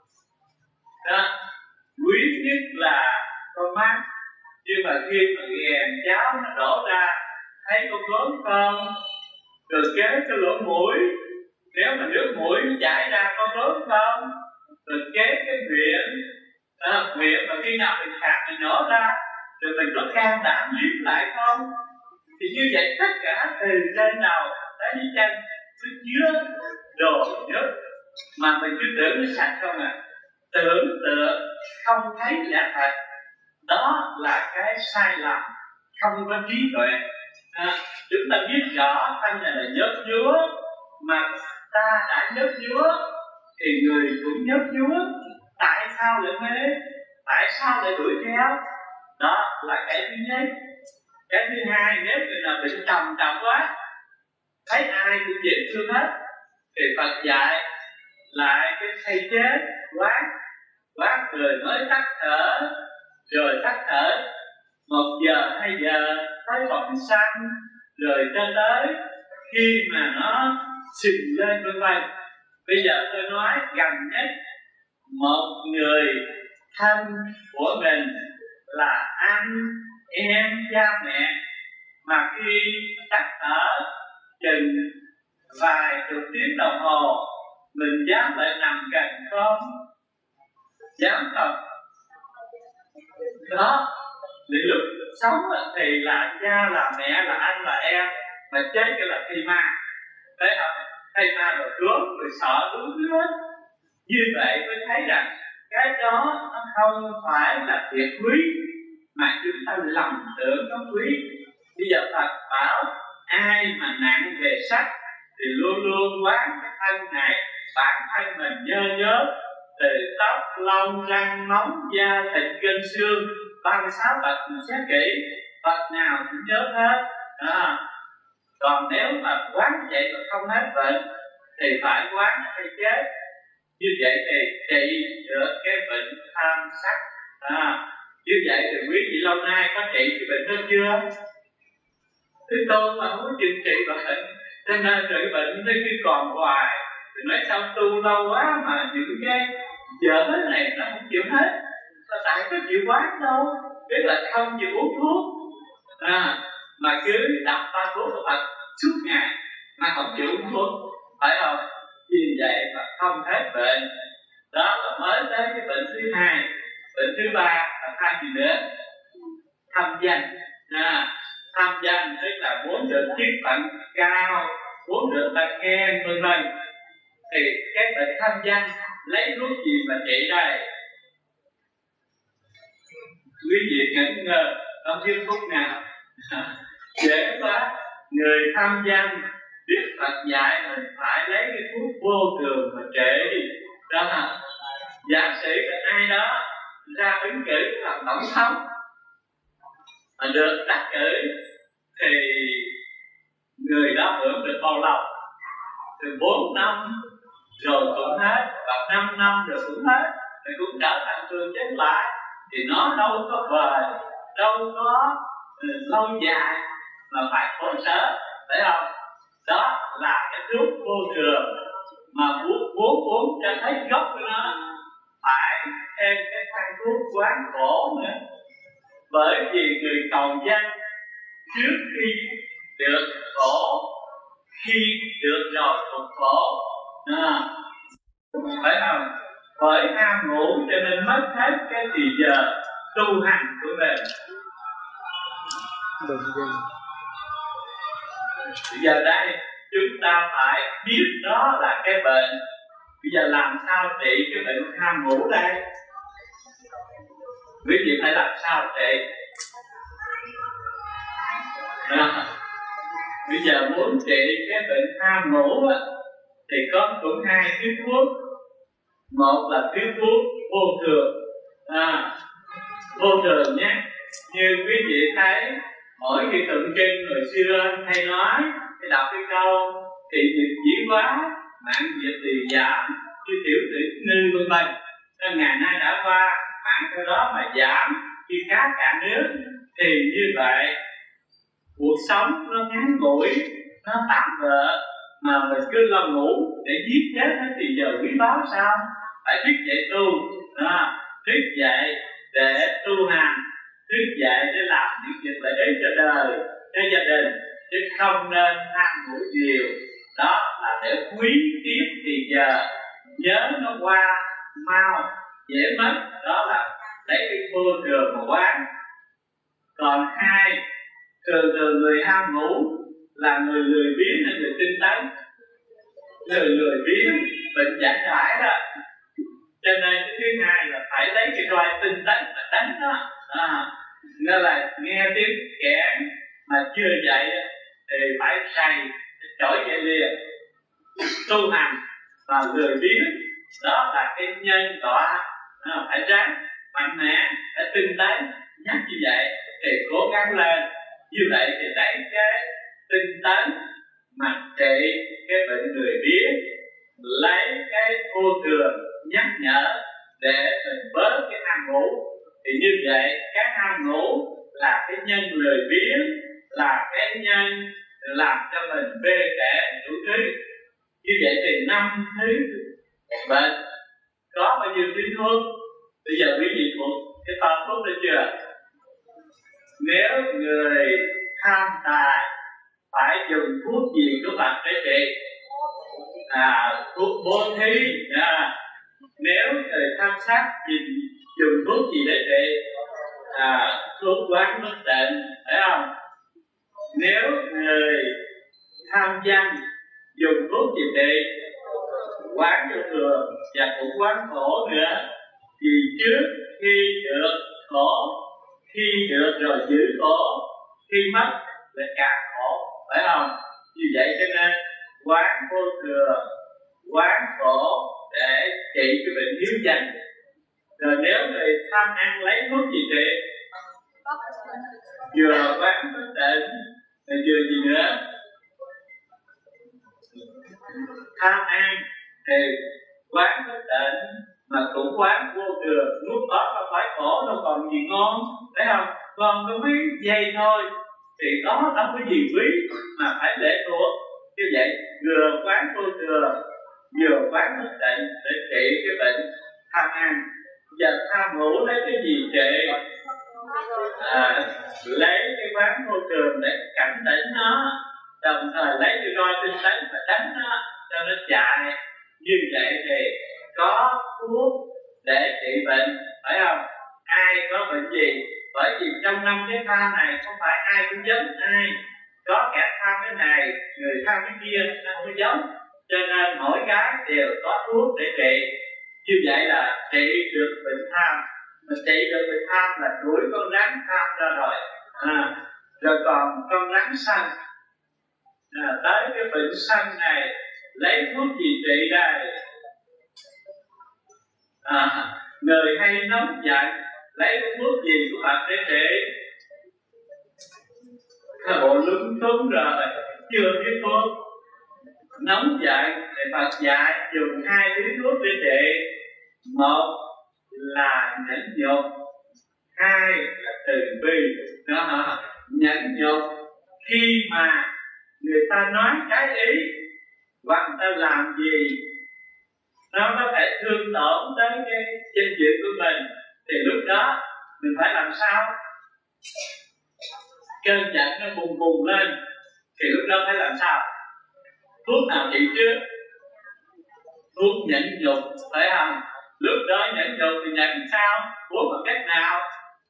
Đó, quý nhất là con mắt, nhưng mà khi mà ghèn cháo nó đổ ra, thấy con gốm không? Rồi kế cái lỗ mũi, nếu mà nước mũi chảy ra có gốm không? Rồi kế cái miệng, à, miệng mà khi nào mình khạc mình nổ ra, rồi mình có can đảm liếm lại không? Thì như vậy tất cả từ trên đầu đến chân nó chứa đồ nhất, mà mình cứ tưởng nó sạch không à, tưởng tượng không thấy là thật. Đó là cái sai lầm, không có trí tuệ. À, chúng ta biết rõ thân này là nhớt nhúa, mà ta đã nhớt nhúa thì người cũng nhớt nhúa. Tại sao lại mê? Tại sao lại đuổi theo? Đó là cái thứ nhất. Cái thứ hai, nếu người nào bị trầm trọng quá, thấy ai cũng dễ thương hết, thì Phật dạy lại cái thay chết quán, quán người mới tắt thở, rồi tắt thở một giờ hai giờ tới bóng xanh, rồi cho tới khi mà nó xình lên vân vân. Bây giờ tôi nói gần nhất, một người thân của mình là anh em cha mẹ, mà khi tắt thở chừng vài chục tiếng đồng hồ, mình dám lại nằm gần không? Dám không? Đó, định luật sống thì là cha là mẹ là anh là em, mà chết cái là thi ma, thấy không? Thi ma rồi cướp rồi sợ đúng hết. Như vậy tôi thấy rằng cái đó nó không phải là việc quý, mà chúng ta lầm tưởng nó quý. Bây giờ Phật bảo ai mà nặng về sắc thì luôn luôn quán cái thân này, bản thân mình nhơ nhớ, từ tóc, lông, răng, móng, da, thịt, gân, xương, ba mươi sáu bậc mình xét kỹ, bậc nào cũng nhớ hết. À, còn nếu mà quán vậy mà không hết bệnh thì phải quán cái chết. Như vậy thì trị được cái bệnh tham sắc. À, như vậy thì quý vị lâu nay có trị cái bệnh đó chưa? Thế tôi mà không có chừng trị bệnh, cho nên trị bệnh nó cứ còn hoài. Thì nói sao tu lâu quá mà những cái dở này nó không chịu hết. Là tại có chịu quán đâu, tức là không chịu uống thuốc. À, mà cứ đọc ba thuốc của Phật suốt ngày mà không chịu uống thuốc, phải không? Vì vậy mà không hết bệnh. Đó là mới tới cái bệnh thứ hai. Bệnh thứ ba là hai gì nữa? Tham danh. À, tham danh tức là muốn được chức phận cao, muốn được ta khen vân vân. Thì cái bệnh tham danh lấy thuốc gì mà trị đây? Quý vị ngẩn ngơ, không biết thuốc nào. Dễ quá. Người tham danh biết Phật dạy mình phải lấy cái thuốc vô thường mà trị. Đó, giả sử ai đó ra ứng cử làm tổng thống mà được đắc cử thì người đó hưởng được bao lâu? Từ bốn năm rồi cũng hết, và năm năm rồi cũng hết, thì cũng trở thành thường chết lại. Thì nó đâu có bền, đâu có lâu dài mà phải khổ sở, phải không? Đó là cái thuốc vô thường mà muốn muốn uống cho thấy gốc của nó, phải thêm cái thang thuốc quán khổ nữa. Bởi vì người cầu danh trước khi được khổ, khi được rồi thuộc khổ. À, phải không? Bởi ham ngủ cho nên mất hết cái thì giờ tu hành của mình. Bây giờ đây chúng ta phải biết đó là cái bệnh. Bây giờ làm sao trị cái bệnh ham ngủ đây? Quý vị phải làm sao trị? À, bây giờ muốn trị cái bệnh ham ngủ á, thì có cũng hai thứ thuốc. Một là thứ thuốc vô thường. À, vô thường nhé. Như quý vị thấy mỗi cái tượng trưng hồi xưa hay nói, hay đọc cái câu thị nghiệp dĩ quá, mạng diệt thì giảm, như tiểu tử ngư vân vân. Nên ngày nay đã qua, mạng cái đó mà giảm khi cá cạn nước, thì như vậy cuộc sống nó ngắn ngủi, nó tạm bợ, mà mình cứ lo ngủ để giết chết hết thì giờ quý báu sao? Phải thức dậy tu, à, thức dậy để tu hành, thức dậy để làm những việc lợi ích cho đời, cho gia đình, chứ không nên ham ngủ nhiều. Đó là để quý tiếp thì giờ, nhớ nó qua mau, dễ mất. Đó là lấy cái vô thường mà quán. Còn hai, thường thường người ham ngủ là người lười biếng hay người tinh tấn. Người lười biếng, bệnh giải giải đó. Cho nên cái thứ hai là phải lấy cái roi tinh tấn mà đánh đó. À, nên là nghe tiếng kẽn mà chưa dậy thì phải say, trỗi dậy liền. Tu hành mà lười biếng, đó là cái nhân tọa. À, phải ráng mạnh mẽ, phải tinh tấn. Nhắc như vậy thì cố gắng lên. Như vậy thì lấy cái tinh tấn mà trị cái bệnh lười biếng, lấy cái vô thường nhắc nhở để mình bớt cái ham ngủ. Thì như vậy cái ham ngủ là cái nhân lười biếng, là cái nhân làm cho mình bê trễ đủ thứ. Như vậy thì năm thứ bệnh có bao nhiêu thứ thuốc? Bây giờ quý vị thuộc cái to thuốc được chưa? Nếu người tham tài phải dùng thuốc gì của bạn để trị? À, thuốc bố thí. À, nếu người tham sát thì dùng thuốc gì để trị? À, thuốc quán bất tịnh, phải không? Nếu người tham danh dùng thuốc gì trị? Quán vô thường và cũng quán khổ nữa. Vì trước khi được khổ, khi được rồi giữ khổ, khi mất lại càng khổ, phải không? Như vậy cho nên quán vô thường, quán khổ để trị cái bệnh hiếu danh. Rồi nếu người tham ăn lấy thuốc gì trị? Vừa quán bất tịnh, rồi vừa gì nữa? Tham ăn thì quán bất tịnh, mà cũng quán vô thường, lúc đó không phải khổ đâu còn gì ngon, thấy không? Còn cái quý dây thôi thì đó đâu có gì quý mà phải để thuộc. Như vậy vừa quán vô thường, vừa quán bất tịnh để trị cái bệnh tham ăn. Giờ tham ngủ lấy cái gì trị? À, lấy cái quán vô thường để cảnh tỉnh nó, đồng thời lấy cái roi tinh tấn và đánh nó cho nó chạy. Như vậy thì có thuốc để trị bệnh, phải không? Ai có bệnh gì? Bởi vì trong năm cái tham này không phải ai cũng giống ai. Có kẻ tham cái này, người tham cái kia, nó không giống. Cho nên mỗi cái đều có thuốc để trị. Như vậy là trị được bệnh tham. Mình trị được bệnh tham là đuổi con rắn tham ra rồi. À, rồi còn con rắn sân, à, tới cái bệnh sân này lấy thuốc gì trị đây? À, người hay nóng giận lấy cái thuốc gì của Phật để trị? Bộ lúng túng rồi, chưa biết thuốc. Nóng giận thì Phật dạy dùng hai thứ thuốc để trị. Một là nhẫn nhục, hai là từ bi. Đó, nhẫn nhục khi mà người ta nói cái ý hoặc ta làm gì nó có thể thương tổn tới cái danh dự của mình, thì lúc đó mình phải làm sao? Cơn giận nó bùng bùng lên thì lúc đó phải làm sao? Thuốc nào trị trước? Thuốc nhẫn nhục, phải không? Lúc đó nhẫn nhục thì nhẫn sao? Uống bằng cách nào?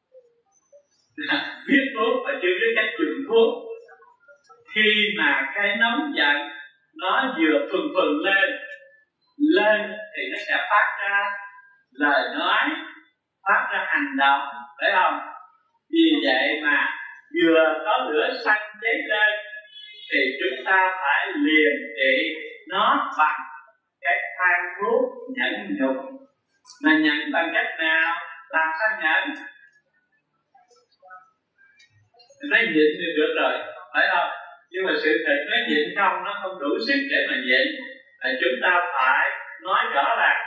Biết thuốc và chưa biết cách dùng thuốc. Khi mà cái nóng giận nó vừa phừng phừng lên lên thì nó sẽ phát ra lời nói, phát ra hành động, phải không? Vì vậy mà vừa có lửa xanh cháy lên thì chúng ta phải liền trị nó bằng cái thang thuốc nhẫn nhục. Mà nhận bằng cách nào? Làm sao nhận? Nói nhịn thì được rồi, phải không? Nhưng mà sự thật nói nhịn không, nó không đủ sức để mà nhịn. Là chúng ta phải nói rõ ràng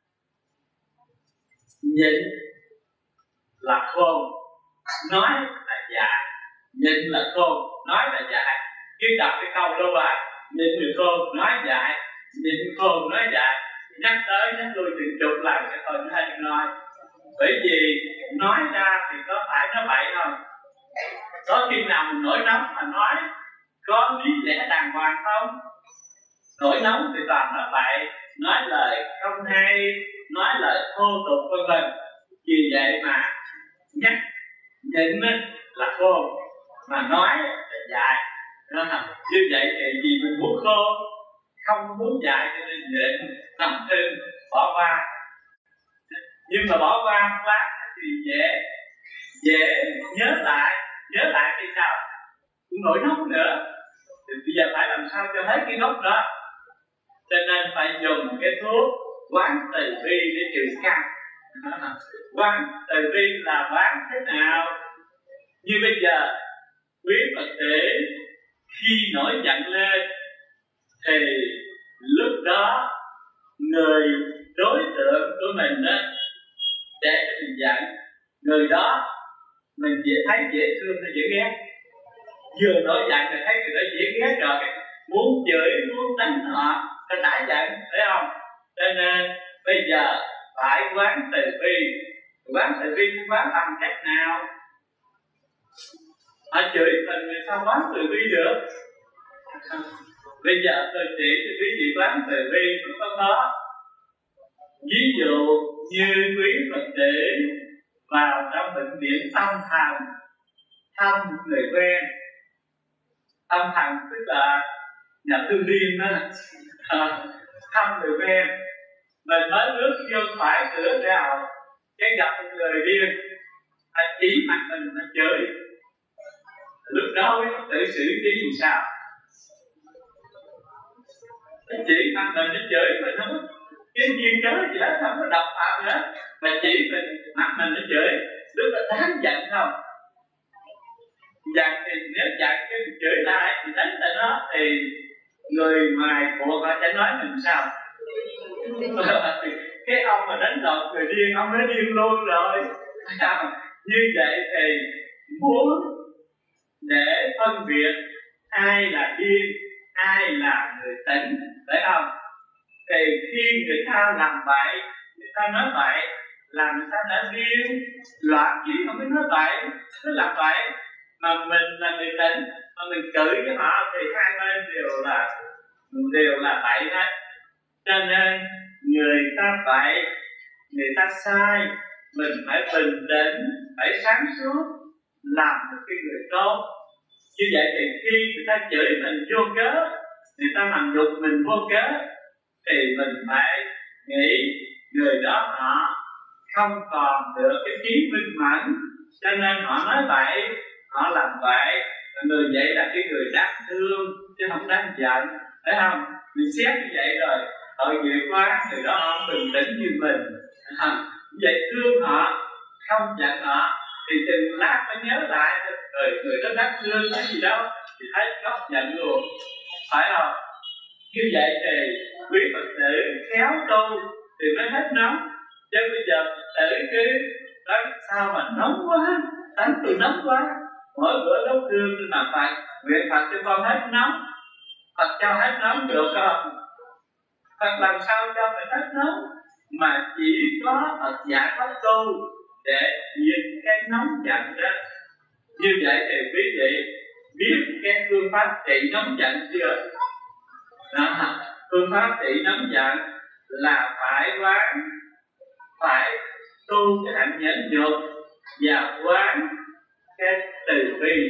nhịn là khôn, nói là dại. Nhịn là khôn, nói là dại. Cứ đọc cái câu đó vào, nhịn là khôn, nói dại. Nhịn khôn, nói dại. Nhắc tới, nhắc lui từng chục lần sẽ thôi nó hay nói. Bởi vì nói ra thì có phải nó bậy không? Có khi nào mình nổi nóng mà nói có lý lẽ đàng hoàng không? Nổi nóng thì toàn nói bậy, nói lời không hay, nói lời thô tục vân vân. Vì vậy mà nhắc nhịn là khôn, mà nói là dại. Như vậy thì vì mình muốn khôn, không muốn dại cho nên nhịn, nằm thương, bỏ qua. Nhưng mà bỏ qua quá thì dễ dễ nhớ lại. Nhớ lại thì sao? Cũng nổi nóng nữa. Thì bây giờ phải làm sao cho hết cái nốt đó. Cho nên phải dùng cái thuốc quán từ bi để trị căn. Quán từ bi là quán thế nào? Như bây giờ quý Phật tử khi nổi giận lên thì lúc đó người đối tượng của mình đó, để mình giận, người đó mình dễ thấy dễ thương hay dễ ghét. Vừa nổi giận thì thấy người đó dễ ghét rồi, muốn chửi, muốn đánh họ, ta đã giận, thấy không? Cho nên bây giờ phải quán từ bi. Quán từ bi quán bằng cách nào? Họ chửi mình thì sao quán từ bi được? Bây giờ tôi chỉ cho quý vị quán từ bi cũng có khó. Ví dụ như quý Phật tử vào trong bệnh viện tâm thần thăm người quen. Tâm thần tức là nhà thương điên đó, à, thăm người quen. Mình mới bước vô phải cửa rào cái gặp một người điên, ta chỉ mặt mình nó chửi, lúc đó mới tự xử trí làm sao? Nó chỉ mặt mình nó chửi mình không cái duyên cớ gì hết, không có độc phạm nữa, mà chỉ mình mặt mình nó chửi, lúc đó đáng giận không? Giận thì nếu giận cái chửi lại thì đánh tại nó thì người ngoài cuộc họ sẽ nói mình sao? Cái ông mà đánh lộn người điên, ông nói điên luôn rồi. Như vậy thì muốn để phân biệt ai là điên, ai là người tỉnh, phải không? Thì khi người ta làm vậy, người ta nói vậy, làm người ta đã điên, loạn trí không biết nói vậy, cứ làm vậy. Mà mình là người tỉnh, mà mình cử cho họ thì hai bên đều là đều là bậy hết. Cho nên người ta bậy, người ta sai, mình phải bình tĩnh, phải sáng suốt, làm một cái người tốt. Như vậy thì khi người ta chửi mình vô cớ, người ta làm nhục mình vô cớ, thì mình phải nghĩ người đó họ không còn được cái trí minh mẫn, cho nên họ nói vậy, họ làm vậy. Người vậy là cái người đáng thương chứ không đáng giận, phải không? Mình xét như vậy rồi, tội nghiệp quá, người đó không bình tĩnh như mình. À, vậy thương họ, không giận họ, thì từng lát mới nhớ lại rồi người đó đáng thương cái gì đâu, thì thấy góc giận luôn, phải không? Như vậy thì quý Phật tử khéo tu thì mới hết nóng, chứ bây giờ Phật tử cứ nói sao mà nóng quá, tánh tôi nóng quá, mỗi bữa nấu cơm tôi làm Phật, nguyện Phật cho con hết nóng. Phật cho hết nóng được không? Phật làm sao cho phải hết nóng, mà chỉ có Phật dạy pháp tu để diệt cái nóng giận đó. Như vậy thì quý vị biết cái phương pháp trị nóng giận chưa? Đó, phương pháp trị nóng giận là phải quán, phải tu cái hạnh nhẫn nhục và quán cái từ bi.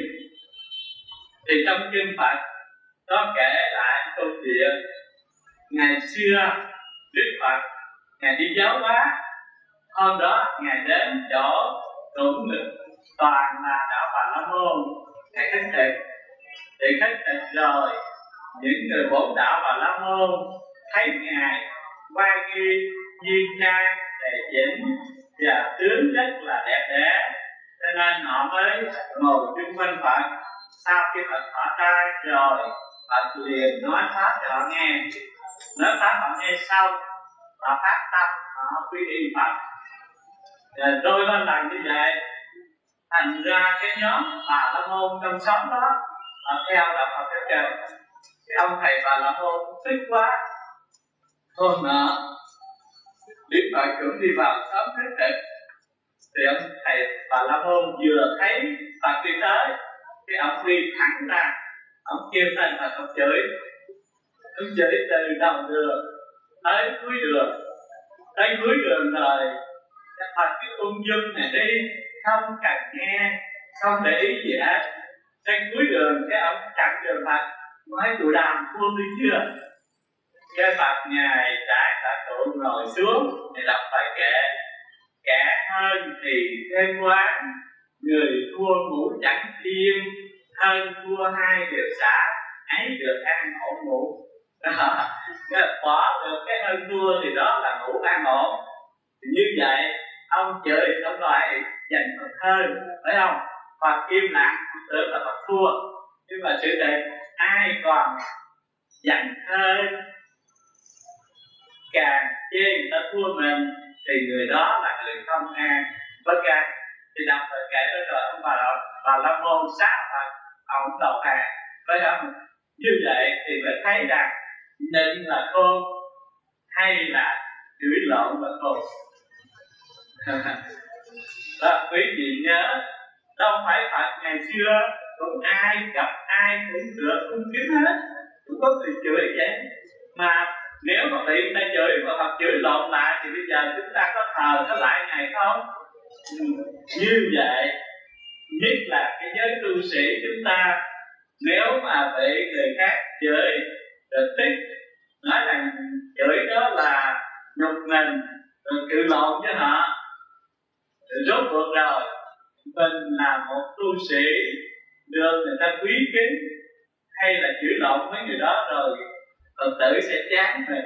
Thì trong kinh Phật có kể lại câu chuyện ngày xưa Đức Phật ngài đi giáo hóa, hôm đó ngài đến chỗ cũng toàn là đạo Bà La Môn, ngài khất thực. Thì khất thực rồi, những người bổn đạo Bà La Môn thấy ngài oai nghi, duyên trang, đề chỉnh và tướng rất là đẹp đẽ, cho nên họ mới ngồi chung quanh Phật. Sau khi Phật thọ trai rồi, Phật liền nói pháp cho họ nghe. Nói pháp họ nghe xong, họ phát tâm, họ quy y Phật. Rồi đôi ba lần như vậy, thành ra cái nhóm Bà La Môn trong xóm đó, họ theo đạo Phật theo trời. Cái ông thầy Bà La Môn thích quá. Hôm nọ, Đức Phật cũng đi vào xóm khất thực. Thì ông thầy Bà La Môn vừa thấy Phật đi tới, cái ông đi thẳng ra, ông kêu lên Phật, ông chửi. Ông chửi từ đầu đường tới cuối đường. Tới cuối đường rồi, Phật cái ung dung này đi, không cần nghe, không để ý gì hết. Trên cuối đường cái ông chặn đường Phật, nói tụi đàm thua đi chưa? Cái Phật ngài trải cả tụ ngồi xuống thì đọc bài kệ: kẻ hơn thì thêm quán, người thua ngủ chẳng yên, hơn thua hai điều xả, ấy được an ổn ngủ. Bỏ được cái hơn thua thì đó là ngủ an ổn. Thì như vậy ông chửi ông loại giành Phật hơn, phải không? Phật im lặng tưởng là Phật thua, nhưng mà sự thật ai còn giành hơn, càng chê người ta thua mình thì người đó là người không an bất an. Thì đọc bài kệ đó rồi ông bà bà La Môn sát Phật, ông đầu hàng, phải không? Như vậy thì mới thấy rằng nịnh là khôn hay là chửi lộn là khôn. Đó, quý vị nhớ, đâu phải Phật ngày xưa cũng ai gặp ai cũng được cung kính hết, cũng có người chửi vậy. Mà nếu mà bị người ta chửi mà Phật chửi lộn lại thì bây giờ chúng ta có thờ nó lại ngày không? Ừ. Như vậy, nhất là cái giới tu sĩ chúng ta, nếu mà bị người khác chửi rồi thích nói rằng chửi đó là nhục mình, rồi chửi lộn cho họ, Rốt cuộc rồi mình là một tu sĩ được người ta quý kính, hay là chửi lộn mấy người đó rồi Phật tử sẽ chán mình,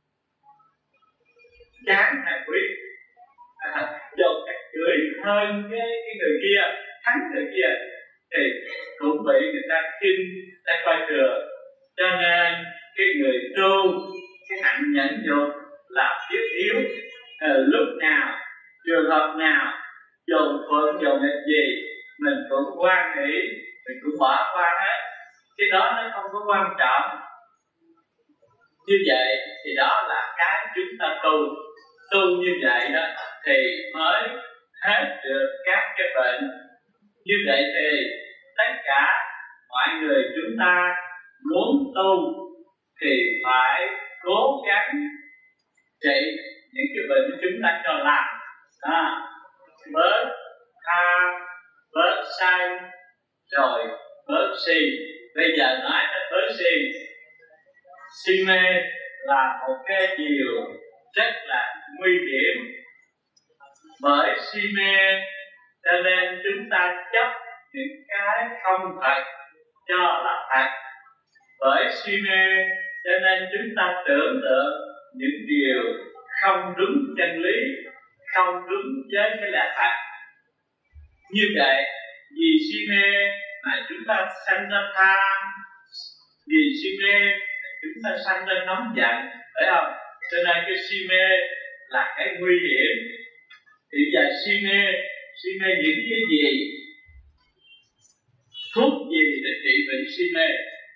chán là quý, à, dồn cách chửi hơn cái, cái người kia, thắng người kia thì cũng bị người ta khinh, người ta coi thường. Cho nên cái người tu, cái hạnh nhẫn nhục là thiết yếu. À, lúc nào, trường hợp nào dồn phận dồn nghịch gì mình cũng quan nghĩ, mình cũng bỏ qua hết, cái đó nó không có quan trọng. Như vậy thì đó là cái chúng ta tu. Tu như vậy đó thì mới hết được các cái bệnh. Như vậy thì tất cả mọi người chúng ta muốn tu thì phải cố gắng trị những cái bệnh chúng ta cho lành. À, bớt tham, bớt sân, rồi bớt si. Bây giờ nói đến bớt si. Si mê là một cái điều rất là nguy hiểm. Bởi si mê cho nên chúng ta chấp những cái không thật cho là thật. Bởi si mê cho nên chúng ta tưởng tượng những điều không đúng chân lý, không đúng với cái là thật. Như vậy vì si mê mà chúng ta sanh ra tham, vì si mê chúng ta sanh ra nóng giận, phải không? Cho nên cái si mê là cái nguy hiểm. Thì giờ si mê, si mê những cái gì? Thuốc gì để trị bệnh si mê?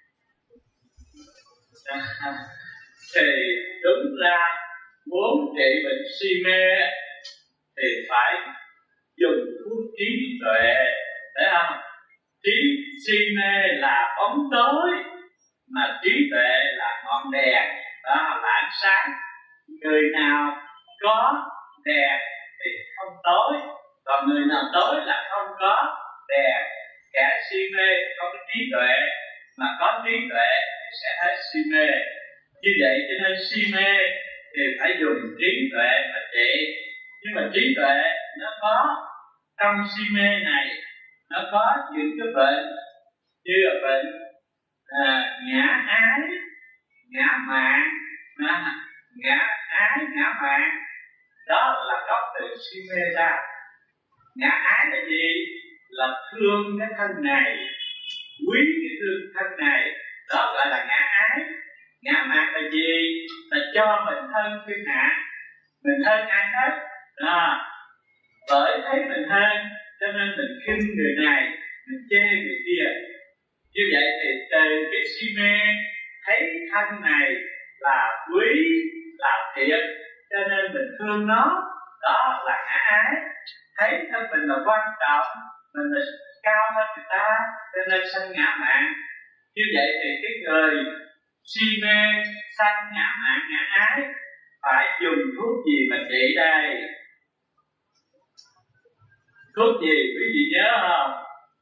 À, thì đúng ra muốn trị bệnh si mê thì phải dùng thuốc trí tuệ, phải không? Trí si mê là bóng tối, mà trí tuệ là ngọn đèn, đó là ánh sáng. Người nào có đèn thì không tối, còn người nào tối là không có đèn. Kẻ si mê không có trí tuệ, mà có trí tuệ thì sẽ hết si mê. Như vậy cho nên si mê thì phải dùng trí tuệ mà trị. Nhưng mà trí tuệ nó có, trong si mê này nó có những cái bệnh như là bệnh à, ngã ái, ngã mạn, à, ngã ái, ngã mạn. Đó là gốc từ si mê ra. Ngã ái là gì? Là thương cái thân này, quý cái thương thân này, đó gọi là ngã ái. Ngã mạn là gì? Là cho mình thân thiên hạ, mình thân ai hết. À, bởi thấy mình hơn cho nên mình khinh người này, mình chê người kia. Như vậy thì từ cái si mê thấy thân này là quý, là thiện, cho nên mình thương nó, đó là ngã ái. Thấy thân mình là quan trọng, mình là cao hơn người ta, cho nên sanh ngã mạn. Như vậy thì cái người si mê sanh ngã mạn, ngã ái phải dùng thuốc gì mà trị đây? Thuốc gì quý vị nhớ không?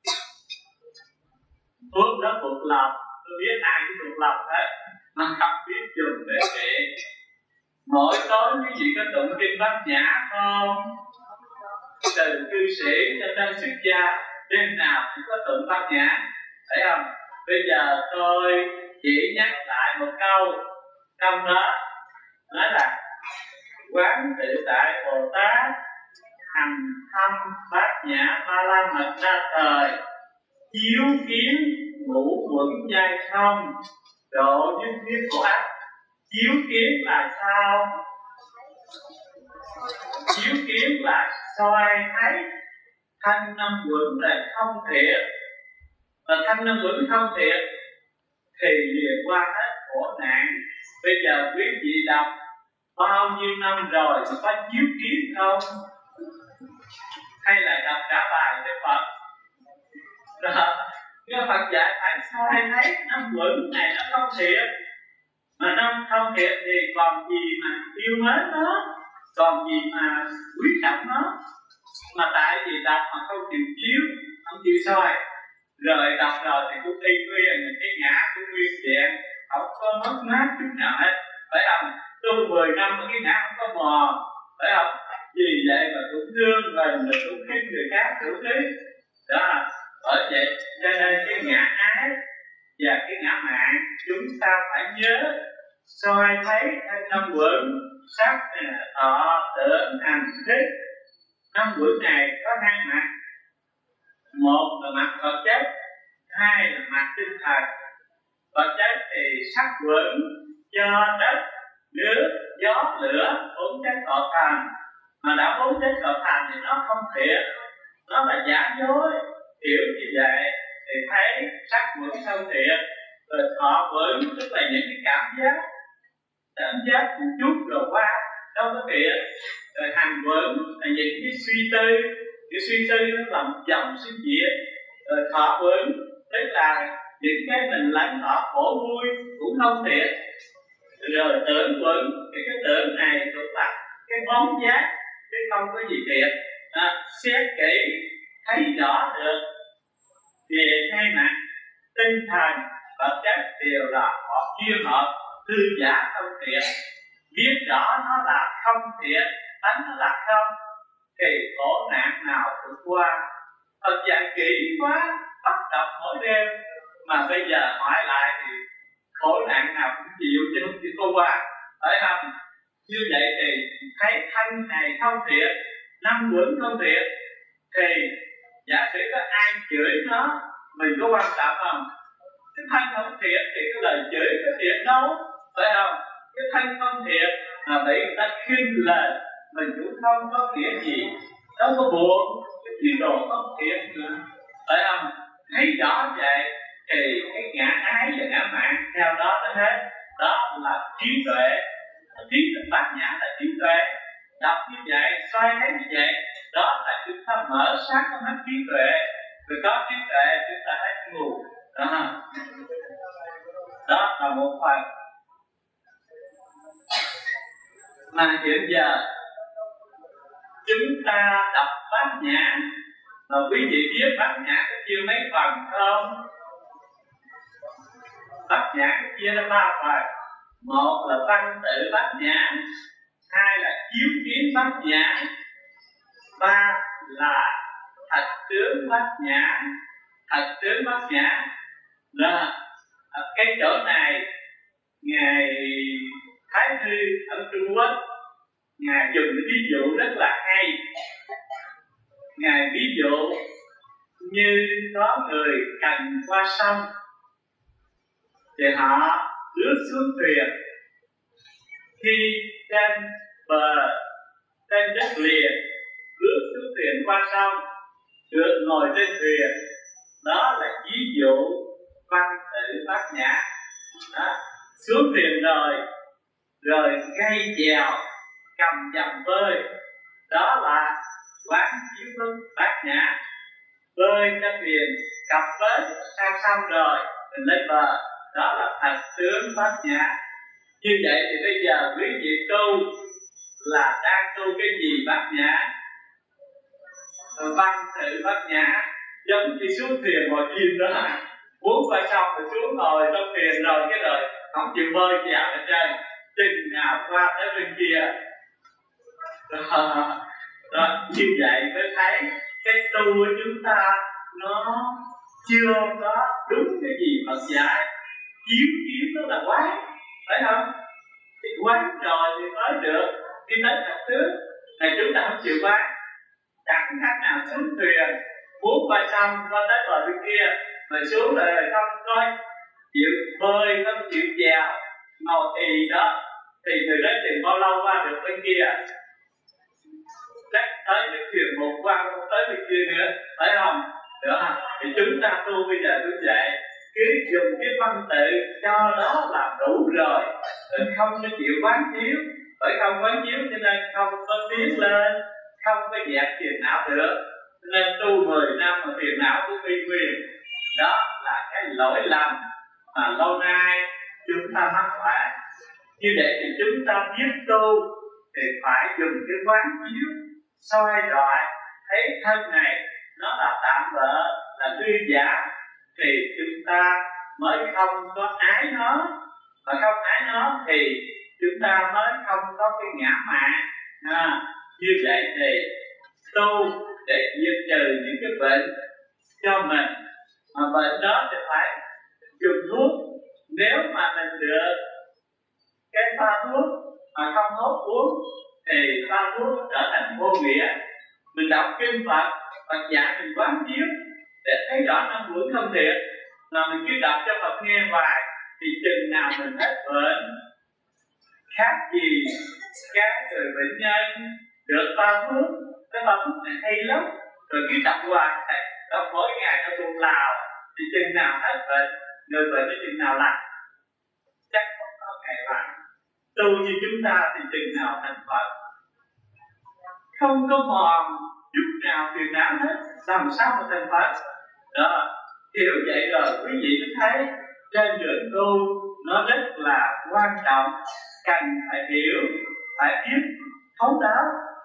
Thuốc đó phục lòng. Tôi biết ai cũng phục lòng hết, mà không biết dùng để trị. Mỗi tối quý vị có tụng kinh Bát Nhã không? Từ cư sĩ cho tới xuất gia, đêm nào cũng có tụng Bát Nhã, phải không? Bây giờ tôi chỉ nhắc lại một câu trong đó, nói là quán tự tại Bồ Tát hành thâm Bát Nhã Ba La Mật ra thời, chiếu kiến ngũ quẩn giai không, độ nhất thiết của ác. Chiếu kiến là sao? Chiếu kiến là soi thấy thân năm quẩn là không thiện, và thân năm quẩn không thiện thì liền qua hết khổ nạn. Bây giờ quý vị đọc bao nhiêu năm rồi mà có chiếu kiến không? Hay là đọc cả bài cho Phật? Rồi, nhưng Phật dạy phải soi thấy năm quẩn này nó không thiện. Mà năm không thiện thì còn gì mà yêu mến nó, còn gì mà quý trọng nó. Mà tại vì đọc mà không chịu chiếu, không chịu soi, rồi đọc rồi thì cũng y nguyên cái ngã cũng nguyên diện, không có mất mát chút nào hết, phải không? Tu mười năm mà cái ngã không có mò, phải không? Vì vậy mà cũng thương mình, rồi cũng đủ thứ. Đó, bởi vậy cho nên cái ngã ái và cái ngã mạn chúng ta phải nhớ soi thấy theo năm quẩn sắc thọ tưởng hành thức. Năm quẩn này có hai mặt, một là mặt vật chất, hai là mặt tinh thần. Vật chất thì sắc quẩn do đất, nước, gió, lửa, bốn chất hợp thành. Mà đã bốn chất hợp thành thì nó không thiệt, nó là giả dối. Hiểu như vậy thì thấy sắc quẩn không thiệt. Rồi thọ quẩn tức là những cái cảm giác, cảm giác một chút rồi qua, đâu có thiệt. Rồi hành quẩn là những cái suy tư, cái suy tư nó làm dòng sinh diệt. Rồi thọ quẩn tức là những cái mình lãnh thọ khổ vui cũng không thiệt. Rồi tưởng quẩn, cái cái tưởng này cũng là cái bóng giác chứ không có gì thiệt. À, xét kỹ thấy rõ được về hai mặt tinh thần vật chất đều là họ chuyên hợp hư giả không thiệt. Biết rõ nó là không thiệt, tánh nó là không, thì khổ nạn nào cũng qua. Phật dạy kỹ quá, bắt đọc mỗi đêm, mà bây giờ hỏi lại thì khổ nạn nào cũng chịu chứ không chịu không qua, phải không? Như vậy thì thấy thân này không thiệt, năm quẩn không thiệt, thì giả sử có ai chửi nó, mình có quan trọng không? Cái thân không thiệt thì cái lời chửi có thiệt đâu, phải không? Cái thân không thiệt mà bị người ta khinh lên, mình cũng không có nghĩa gì, đâu có buồn, cái khí độ không thiệt nữa, phải không? Thấy rõ vậy thì cái ngã ái và ngã mạn theo đó nó hết. Đó là trí tuệ, trí tuệ bát nhã là trí tuệ. Đọc như vậy, soi thấy như vậy, đó là chúng ta mở sáng con mắt trí tuệ. Rồi có trí tuệ chúng ta hết ngu. Đó, đó là một phần. Mà hiện giờ chúng ta đọc bát nhã, mà quý vị biết bát nhã có chia mấy phần không? Bát nhã có chia ra ba phần. Một là văn tự bát nhã, hai là chiếu kiến bát nhã, ba là thật tướng bát nhã. Thật tướng bát nhã là cái chỗ này ngài Thái Thư ở Trung Quốc, ngài dùng cái ví dụ rất là hay. Ngài ví dụ như có người cần qua sông thì họ lướt xuống thuyền. Khi trên bờ, trên đất liền lướt xuống thuyền qua sông, được ngồi trên thuyền, đó là ví dụ văn tự bát nhã. Đó, xuống thuyền rồi rồi gây chèo cầm dầm bơi, đó là quán chiếu luân bát nhã. Bơi trên thuyền cập bến sang sông rồi mình lên bờ, đó là thật tướng bát nhã. Như vậy thì bây giờ quý vị tu là đang tu cái gì bát nhã? Văn tự bát nhã. Giống như xuống thuyền ngồi chim đó, muốn qua sông rồi xuống ngồi trong thuyền rồi cái đời không chịu bơi chèo lên trên, chừng nào qua tới bên kia. Đó, đó, như vậy mới thấy cái tu của chúng ta nó chưa có đúng cái gì Phật dạy. Chiếu kiến nó là quán, phải không? Thì quán rồi thì mới được đi đến thật tướng. Này chúng ta không chịu quán, chẳng khác nào xuống thuyền muốn qua sông qua tới bờ bên kia, rồi xuống rồi không coi chịu bơi, không chịu chèo, ngồi thì đó, thì từ đấy chừng bao lâu qua được bên kia? Chắc tới cái thuyền một qua không tới bên kia nữa, phải không? Đó, thì chúng ta tu bây giờ cũng vậy, cứ dùng cái văn tự cho đó là đủ rồi, không có chịu quán chiếu, bởi không quán chiếu cho nên không có tiến lên, không có dẹp phiền não được. Nên tu mười năm mà phiền não cũng uy quyền. Đó là cái lỗi lầm mà lâu nay chúng ta mắc phải. Như vậy thì chúng ta biết tu thì phải dùng cái quán chiếu soi rọi, thấy thân này nó là tạm bợ, là hư giả, thì chúng ta mới không có ái nó. Mà không ái nó thì chúng ta mới không có cái ngã mạn. À, như vậy thì tu để diệt trừ những cái bệnh cho mình, mà bệnh đó thì phải dùng thuốc. Nếu mà mình được cái pha thuốc mà không hốt uống thì pha thuốc trở thành vô nghĩa. Mình đọc kinh Phật, Phật dạy mình quán chiếu để thấy rõ năm buổi không thiện, mà mình cứ đọc cho Phật nghe hoài thì chừng nào mình hết bệnh. Khác gì cái người bệnh nhân được pha thuốc, cái pha thuốc này hay lắm, rồi cứ đọc hoài, đọc mỗi ngày nó tuôn lào thì chừng nào hết bệnh, người bệnh đến chừng nào lành, chắc không có ngày lành. Tu như chúng ta thì chừng nào thành Phật, không có mòn chút nào phiền não hết, làm sao mà thành Phật. Đó, hiểu vậy rồi quý vị mới thấy trên đường tu nó rất là quan trọng, cần phải hiểu, phải biết thấu đáo.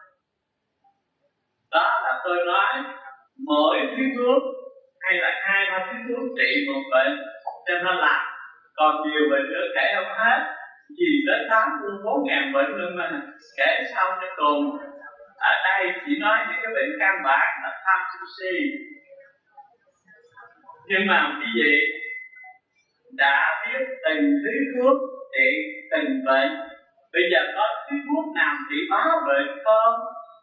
Đó là tôi nói mỗi thứ thuốc hay là hai ba thứ thuốc trị một bệnh cho nó lành, còn nhiều bệnh nữa kể không hết, gì tới tám mươi bốn ngàn bệnh luôn mà kể sao cho cùng. Ở đây chỉ nói những cái bệnh căn bản là tham sân si, nhưng mà quý vị đã biết từng thứ thuốc trị từng bệnh. Bây giờ có thứ thuốc nào trị bá bệnh không?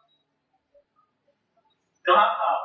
Có không?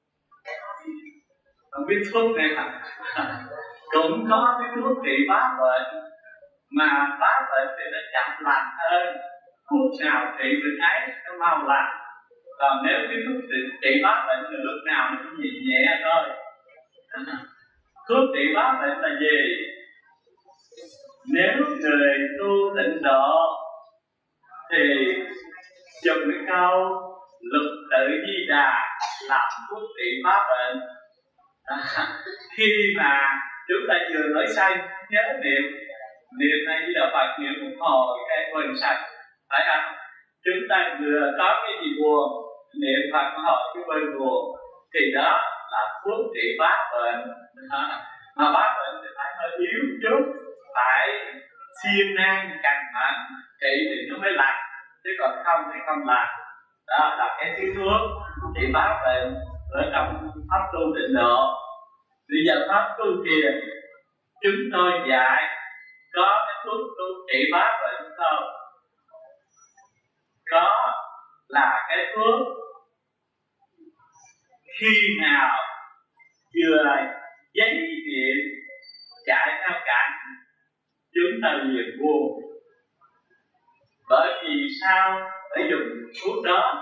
Không biết thuốc này hả? Cũng có cái thuốc trị bá bệnh, mà bá bệnh thì nó chậm lành hơn. Thuốc nào trị bệnh ấy nó mau lành. Còn nếu cái thuốc trị, trị bá bệnh thì lúc nào nó cũng nhẹ nhẹ thôi. Thuốc trị bá bệnh là gì? Nếu người tu tịnh độ thì dùng cái câu lục tự di đà làm thuốc trị bá bệnh. À, khi mà chúng ta vừa nổi sanh nhớ niệm niệm này như là Phật niệm một hồi cái quên sạch, phải không? Chúng ta vừa có cái gì buồn niệm Phật một hồi cái quên buồn, thì đó là thuốc trị bá bệnh. À, mà bá bệnh thì phải hơi yếu chút, phải siêng năng căng mẫn trị thì nó mới lành, chứ còn không thì không lành. Đó là cái thứ thuốc trị bá bệnh ở trong pháp tu tịnh độ. Bây giờ pháp tu thiền chúng tôi dạy có cái thuốc tu trị bá bệnh không? Có, là cái thuốc khi nào vừa giấy điện chạy theo cảnh chúng ta liền buồn. Bởi vì sao phải dùng thuốc đó?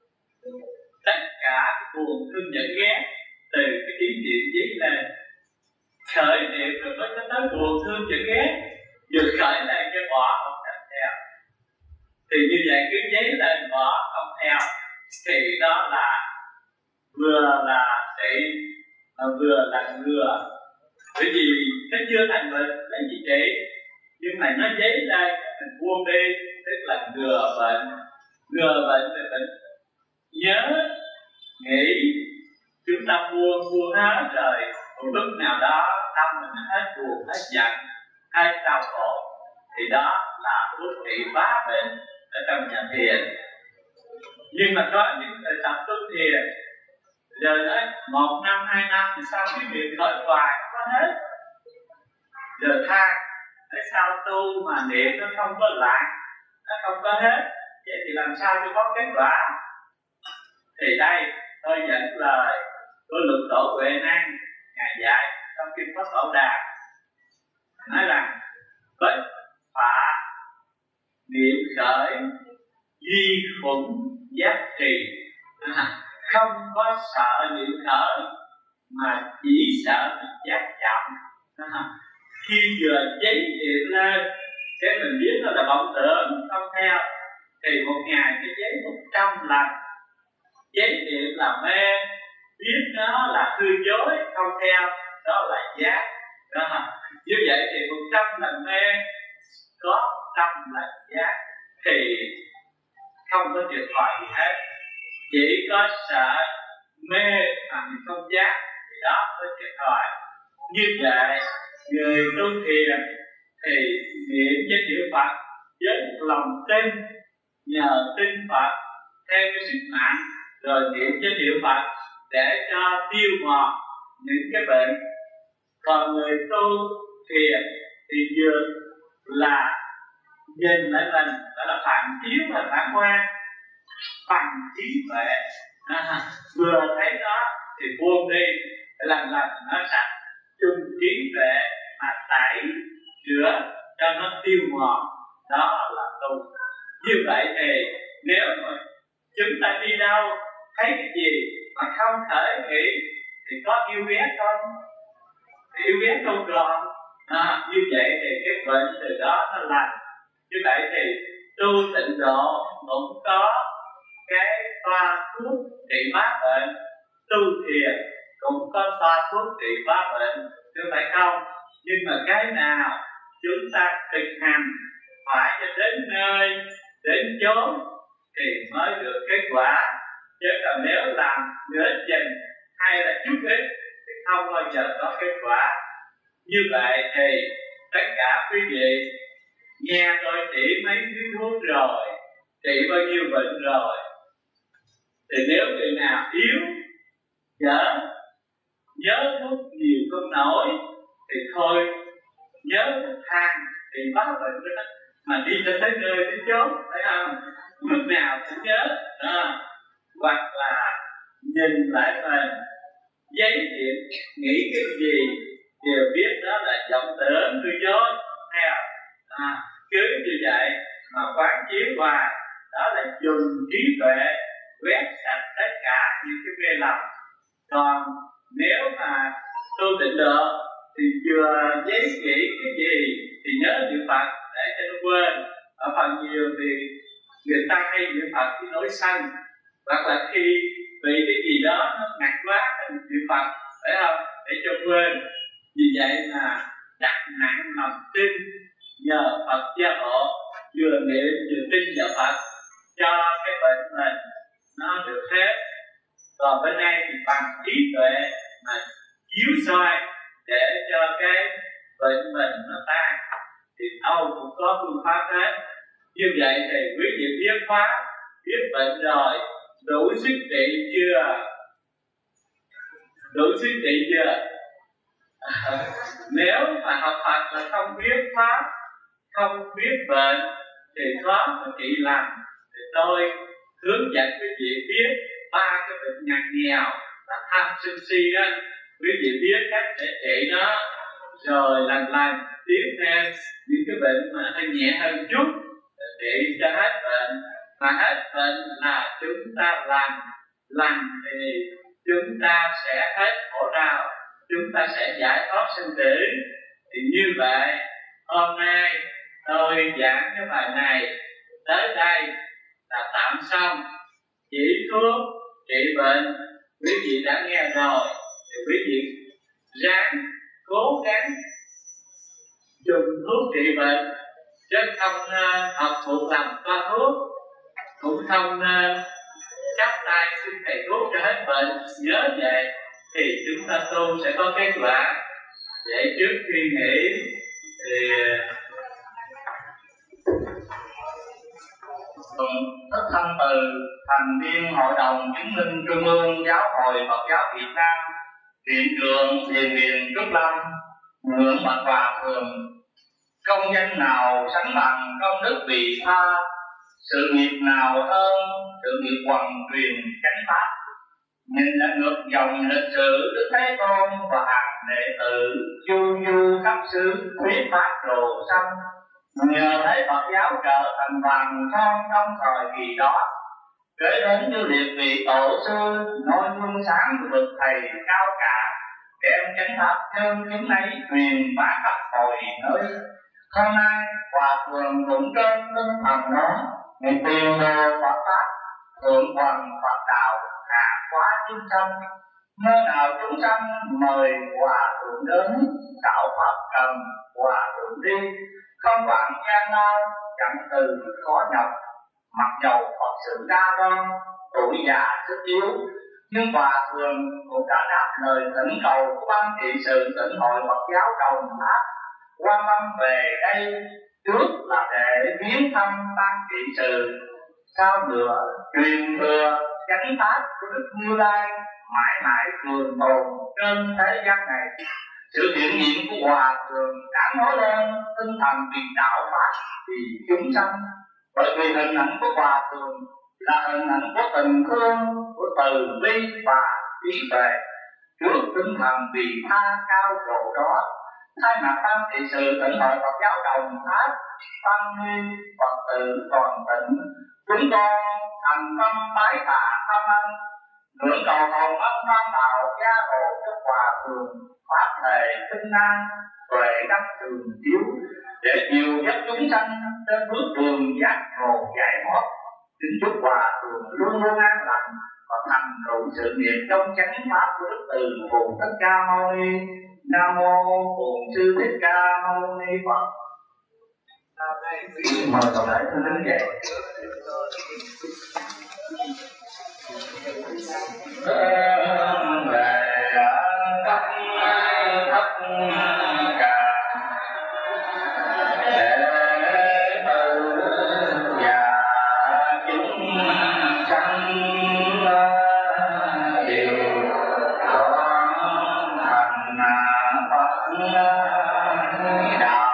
Tất cả buồn thương giận ghét từ cái ý niệm giấy lên, khởi niệm rồi mới có tới buồn thương giận ghét, vừa khởi lên cái bỏ không thành theo. Thì như vậy cứ giấy lên bỏ không theo thì đó là vừa là trị vừa là ngừa. Bởi vì nó chưa thành bệnh lấy gì trị, nhưng mà nó giấy lên mình buông đi, tức là ngừa bệnh. Ngừa bệnh thì mình nhớ nghĩ chúng ta buông buông hết rồi, một lúc nào đó tâm mình hết buồn hết giận hết đau khổ, thì đó là thuốc trị bá bệnh ở trong nhà thiền. Nhưng mà có những người tập tu thiền giờ nói một năm hai năm thì sao cái niệm khởi hoài không có hết, giờ than tại sao tu mà niệm nó không có lại, nó không có hết, vậy thì làm sao cho có kết quả? Thì đây tôi dẫn lời của Lục Tổ Huệ Năng ngài dạy trong kinh Pháp Bảo Đà, nói rằng bất phạ niệm khởi duy khuẩn giác trì. À, không có sợ niệm khởi mà chỉ sợ giác chậm. À, khi vừa giấy niệm lên cái mình biết nó là vọng tưởng không theo, thì một ngày cái giấy một trăm lần. Giấy niệm là mê, biết nó là hư dối không theo, đó là giác. Đó. Như vậy thì một trăm lần mê có trăm lần giác thì không có thiệt thòi gì hết. Chỉ có sợ mê mà mình không giác thì đó mới thiệt thòi. Như vậy người tu thiền thì niệm danh hiệu Phật với lòng tin, nhờ tin Phật theo cái sức mạnh rồi niệm với niệm Phật để cho tiêu mòn những cái bệnh. Còn người tu thiền thì vừa là nhìn lại mình, đó là phản chiếu và phản quan bằng trí tuệ, à, vừa thấy nó thì buông đi, lần lần nó sạch, chung trí tuệ mà tẩy rửa cho nó tiêu mòn, đó là tu. Như vậy thì nếu mà chúng ta đi đâu thấy cái gì mà không thể nghĩ thì có yêu ghét không? Thì yêu ghét không còn, à, như vậy thì cái bệnh từ đó nó lành. Như vậy thì tu tịnh độ cũng có cái toa thuốc trị bát bệnh, tu thiền cũng có toa thuốc trị bát bệnh, chứ phải không? Nhưng mà cái nào chúng ta thực hành phải cho đến nơi đến chốn thì mới được kết quả, chứ còn nếu làm nửa chừng hay là chút ít thì không bao giờ có kết quả. Như vậy thì tất cả quý vị nghe tôi chỉ mấy thứ thuốc rồi, trị bao nhiêu bệnh rồi, thì nếu người nào yếu dở nhớ thuốc nhiều không nổi thì thôi nhớ thuốc thang thì bắt bệnh đó, mà đi cho tới nơi đến chốn, phải không? Lúc nào cũng nhớ, à, hoặc là nhìn lại mình giấy điện nghĩ cái gì đều biết đó là vọng tưởng hư dối, hay là à, cứ như vậy mà quán chiếu hoài, đó là dùng trí tuệ quét sạch tất cả những cái mê lầm. Còn nếu mà tu tịnh độ thì vừa giấy nghĩ cái gì thì nhớ niệm Phật để cho nó quên. Ở phần nhiều thì người ta hay niệm Phật khi nổi sân, hoặc là khi bị cái gì đó nó ngặt quá niệm Phật, phải không? Để cho quên. Vì vậy mà đặt nặng lòng tin, nhờ Phật gia hộ, vừa niệm vừa tin vào Phật cho cái bệnh mình nó được hết. Còn bên đây thì bằng trí tuệ mà chiếu soi để cho cái bệnh mình nó tan, thì đâu cũng có phương pháp hết. Như vậy thì quý vị biết pháp, biết bệnh rồi, đủ sức trị chưa? Đủ sức trị chưa? À, nếu mà học Phật mà không biết pháp, không biết bệnh thì khó mà trị lành. Thì tôi hướng dẫn quý vị biết ba cái bệnh ngặt nghèo là tham sân si đó, quý vị biết cách để trị nó, rồi lần lần tiếp theo những cái bệnh mà hơi nhẹ hơn chút trị cho hết bệnh. Mà hết bệnh là chúng ta lành, lành thì chúng ta sẽ hết khổ đau, chúng ta sẽ giải thoát sinh tử. Thì như vậy hôm nay tôi giảng cái bài này tới đây là tạm xong. Chỉ thuốc trị bệnh quý vị đã nghe rồi thì quý vị ráng cố gắng dùng thuốc trị bệnh, chứ không uh, học thuộc lòng toa thuốc, cũng không uh, chắp tay xin thầy thuốc cho hết bệnh. Nhớ vậy thì chúng ta tu sẽ có kết quả. Vậy trước khi nghỉ thì Thích Thanh Từ, thành viên Hội đồng Chứng minh Trung ương Giáo hội Phật giáo Việt Nam, viện trưởng Thiền viện Trúc Lâm, ngưỡng bạch Hòa Thượng: công danh nào sánh bằng công đức vị tha, sự nghiệp nào hơn sự nghiệp hoằng truyền chánh pháp. Nhìn đã ngược dòng lịch sử Đức Thế Tôn và hàng đệ tử du du khắp xứ thuyết pháp đồ xanh. Nhờ thấy Phật giáo trở thành vàng son trong thời kỳ đó, kể đến như liệt vị tổ sư nói gương sáng của bậc thầy cao cả, đem chánh pháp nhân chứng ấy truyền bá khắp mọi nơi. Hôm nay Hòa Thượng cũng trên tinh thần nói: người tiền đồ Phật pháp, thượng hoàng Phật đạo, hạ hóa chúng sanh. Nơi nào chúng sanh mời Hòa Thượng đến, đạo Pháp cần Hòa Thượng đi. Không quản gian lao, chẳng từ khó nhọc. Mặc dầu Phật sự đa đoan, tuổi già sức yếu, nhưng Hòa Thượng cũng đã đáp lời thỉnh cầu của ban trị sự Tịnh hội Phật giáo Đồng Tháp quan tâm về đây, trước là để viếng thăm ban trị sự, sau nữa truyền thừa chánh pháp của Đức Như Lai mãi mãi trường tồn trên thế gian này. Sự hiện diện của Hòa Thượng đã nói lên tinh thần truyền đạo pháp vì chúng sanh, bởi vì hình ảnh của Hòa Thượng là hình ảnh của tình thương, của từ bi và trí tuệ. Trước tinh thần vì tha cao độ đó, thay mặt ban trị sự Tịnh Hội Phật giáo Đồng Tháp, tăng ni Phật tử toàn tỉnh, chúng con thành tâm bái tạ tham ân, ngưỡng cầu hồng ân tam đạo gia hộ cho Hòa Thượng pháp thể tinh an, tuệ đắc thường chiếu, để dìu dắt chúng sanh trên bước đường giác ngộ giải thoát. Xin chúc Hòa Thượng luôn luôn an lành và thành tựu sự nghiệp trong chánh pháp của Đức Từ Phụ Thích Ca Mâu Ni. Nam mô Bổn Sư Thích Ca Mâu Ni Phật. Mời toàn thể thân đứng dậy. Thân về tất tất cả đệ tử và chúng sanh đều con thành Phật đạo.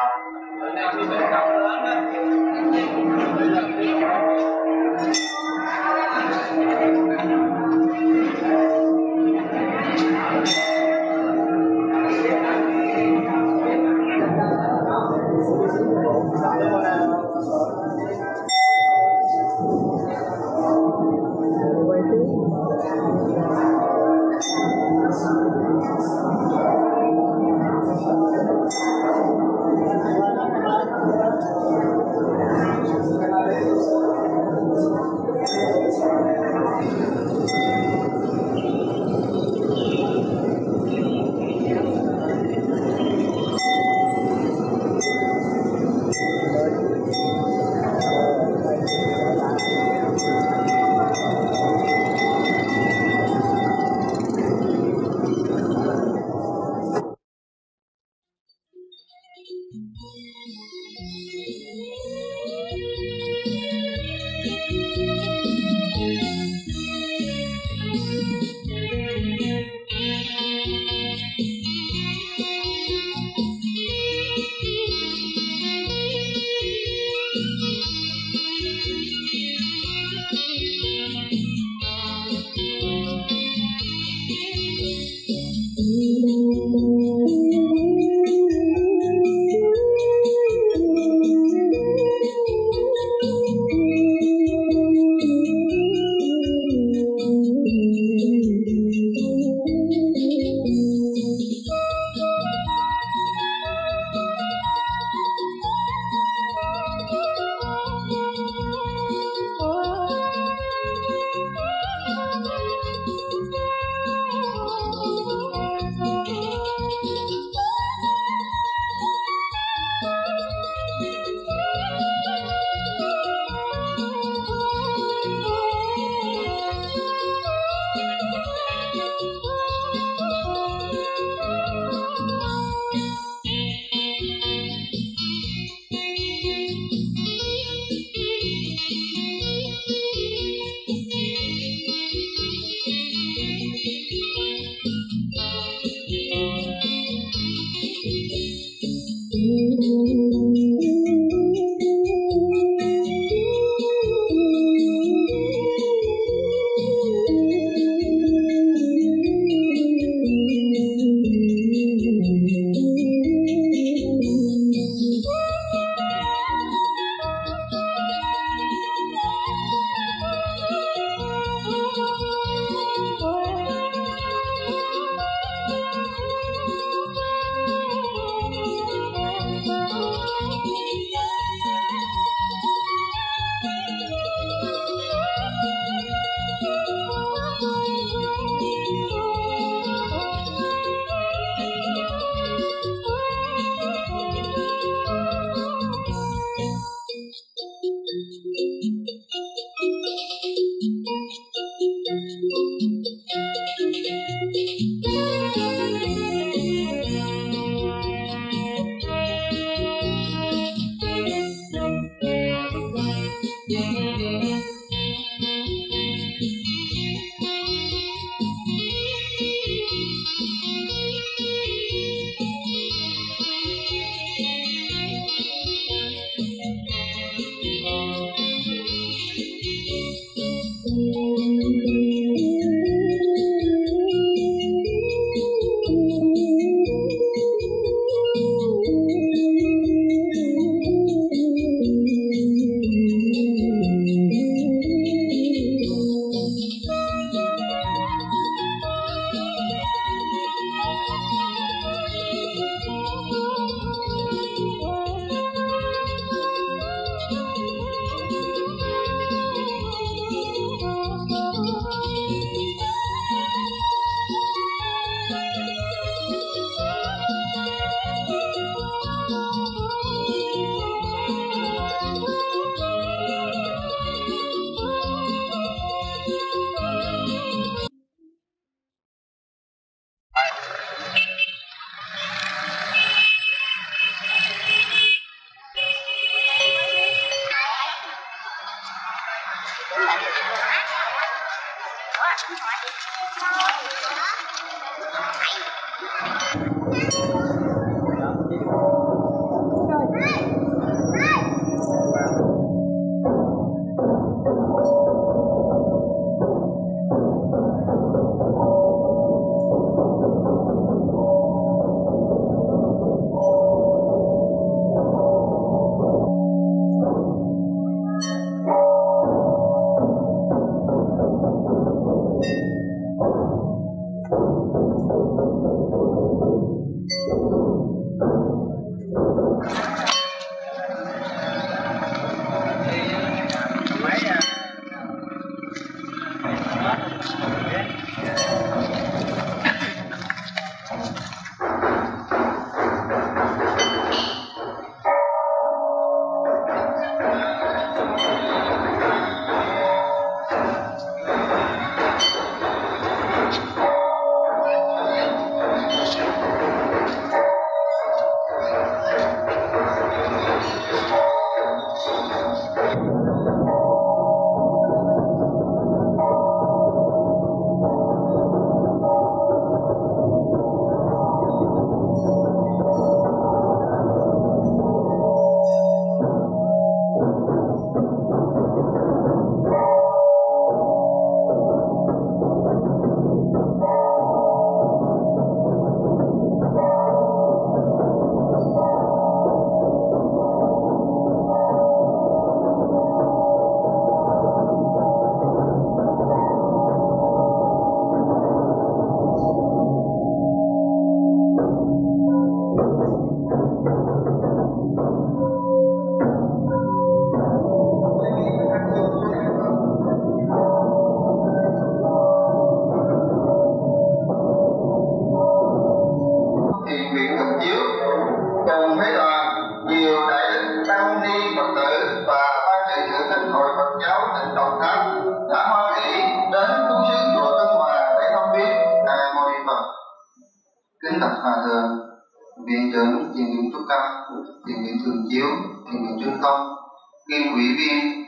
Kính bạch Hòa Thượng, Viện trưởng Thiền viện Trúc Lâm, Thiền viện Thường Chiếu, Thiền viện Trương Công, kiêm ủy viên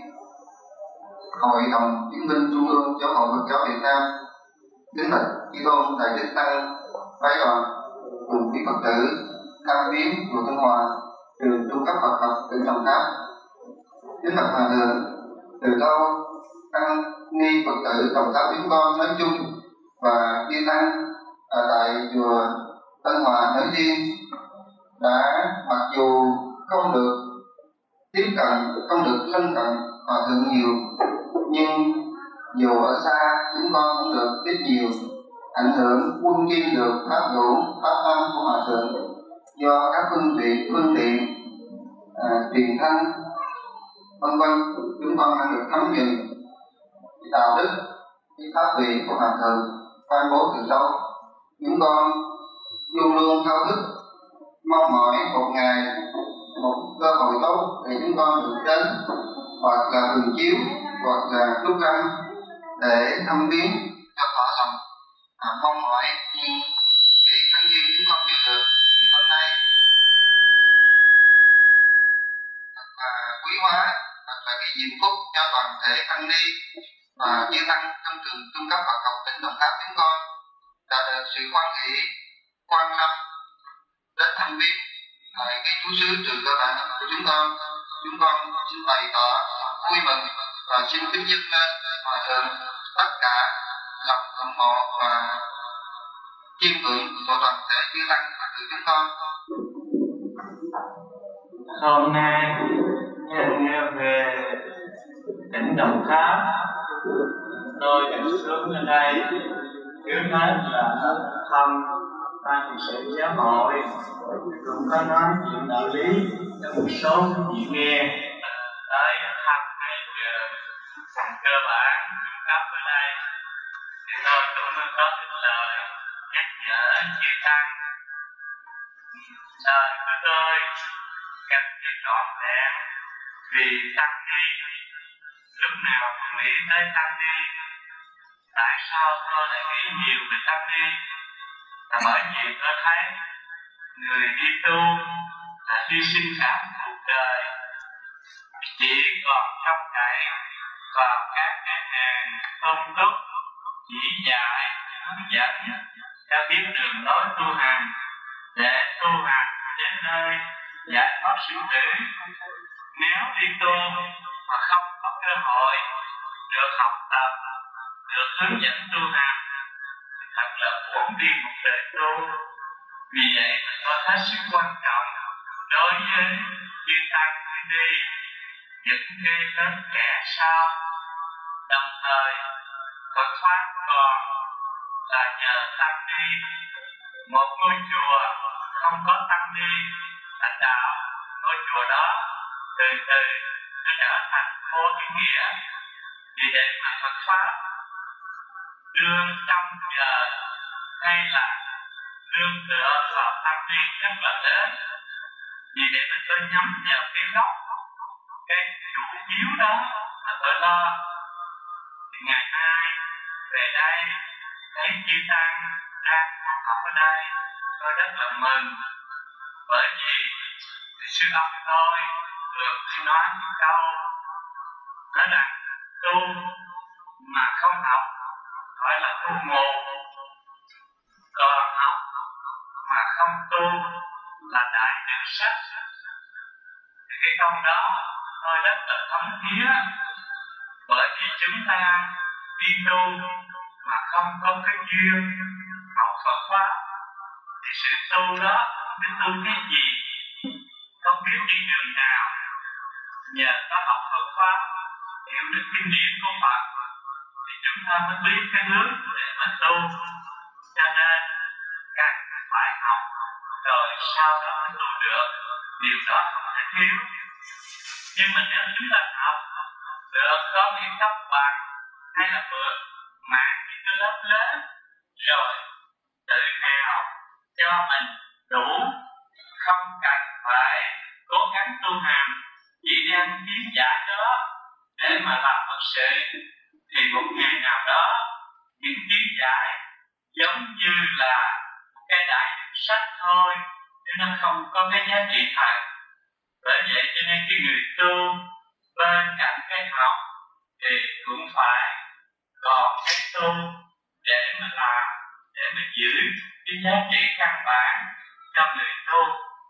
Hội đồng Chứng minh Trung ương Giáo hội Phật giáo Việt Nam, kính bạch Chư tôn Đại đức tăng phái đoàn, cùng quý Phật tử tham viếng chùa Tân Hòa, trường trung cấp Phật học tỉnh Đồng Tháp. Kính bạch Hòa Thượng, từ lâu tăng ni Phật tử Đồng Tháp chúng con nói chung và chư tăng ở tại chùa Tân Hòa nói riêng đã mặc dù không được tiếp cận, không được thân cận Hòa Thượng nhiều, nhưng dù ở xa chúng con cũng được biết nhiều, ảnh hưởng quân kim được pháp đủ, pháp âm của Hòa Thượng do các phương tiện, phương tiện à, truyền thanh vân vân, chúng con đã được thấm nhuần đạo đức, cái pháp vị của Hòa Thượng ban bố từ lâu. Chúng con luôn luôn thao thức mong mỏi một ngày, một cơ hội tốt để chúng con được đến hoặc là Thường Chiếu hoặc là Trúc Lâm để thăm viếng cho thỏa lòng à, mong mỏi, nhưng cái thắng duyên chúng con chưa được thì hôm nay thật là quý hóa, thật là cái diễm phúc cho toàn thể tăng ni và chư tăng trong trường trung cấp Phật học tỉnh Đồng Tháp chúng con đã được sự quan hỷ, quan tâm đến thăm viếng tại cái trú xứ trường cơ bản của chúng con. Chúng con xin bày tỏ vui mừng và xin kính dâng lên Hòa Thượng tất cả lòng ủng hộ và chiêm ngưỡng của toàn thể chư tăng của chúng con. Hôm nay nhân về tỉnh Đồng Tháp, tôi được xuống ở đây trước hết là thăm ban trị sự giáo hội, cũng có nói chuyện đạo lý cho một số vị nghe. Tới thăm cái trường cơ bản trung cấp ở đây thì tôi cũng có cái lời nhắc nhở chư tăng đời của tôi cần phải trọn vẹn, vì tăng ni lúc nào cũng nghĩ tới tăng ni. Tại sao tôi lại nghĩ nhiều về tăng ni? Là bởi vì tôi thấy người đi tu là hy sinh cả cuộc đời, chỉ còn trông cậy vào các cái hàng tôn túc chỉ dạy hướng dẫn cho biết đường lối tu hành sinh tử. Nếu đi tu mà không có cơ hội được học tập, được hướng dẫn tu hành, thật là uổng đi một đời tu. Vì vậy mà có hết sức quan trọng đối với chư tăng hay đi những cái lớp trẻ sau. Đồng thời Phật Pháp còn là nhờ tăng ni. Một ngôi chùa không có tăng ni lãnh đạo, ngôi chùa đó từ từ nó trở thành vô ý nghĩa. Vì vậy mà Phật Pháp đưa trong giờ hay là nương tựa vào tăng ni rất là lớn. Vì vậy mà tôi nhắm vào cái gốc, cái chủ yếu đó mà tôi lo. Thì ngày mai về đây thấy chư tăng đang tu học ở đây, tôi rất là mừng. Bởi vì sư ông tôi thường hay nói một câu, nói rằng tu mà không học gọi là tu mù, còn học mà không tu là đại đường sách. Thì cái câu đó tôi rất là thấm thía. Bởi vì chúng ta đi tu mà không có cái duyên học Phật Pháp thì sự tu đó không biết tu cái gì, không biết đi đường nào. Nhờ có học Phật Pháp, hiểu được kinh điển của Phật thì chúng ta mới biết cái hướng để mà tu. Cho nên cần phải học rồi sau đó mới tu được, điều đó không thể thiếu. Nhưng mà nếu chúng ta học được có những cấp bằng hay là vượt mạng những cái lớp lớn rồi tự nào cho mình đủ, không cần phải cố gắng tu hành, chỉ đem kiến giải đó để mà làm Phật sự, thì một ngày nào đó những kiến giải giống như là một cái đại sách thôi, chứ nó không có cái giá trị thật. Bởi vậy cho nên cái người tu bên cạnh cái học thì cũng phải còn cái tu để mà làm, để mà giữ cái giá trị căn bản cho người tu.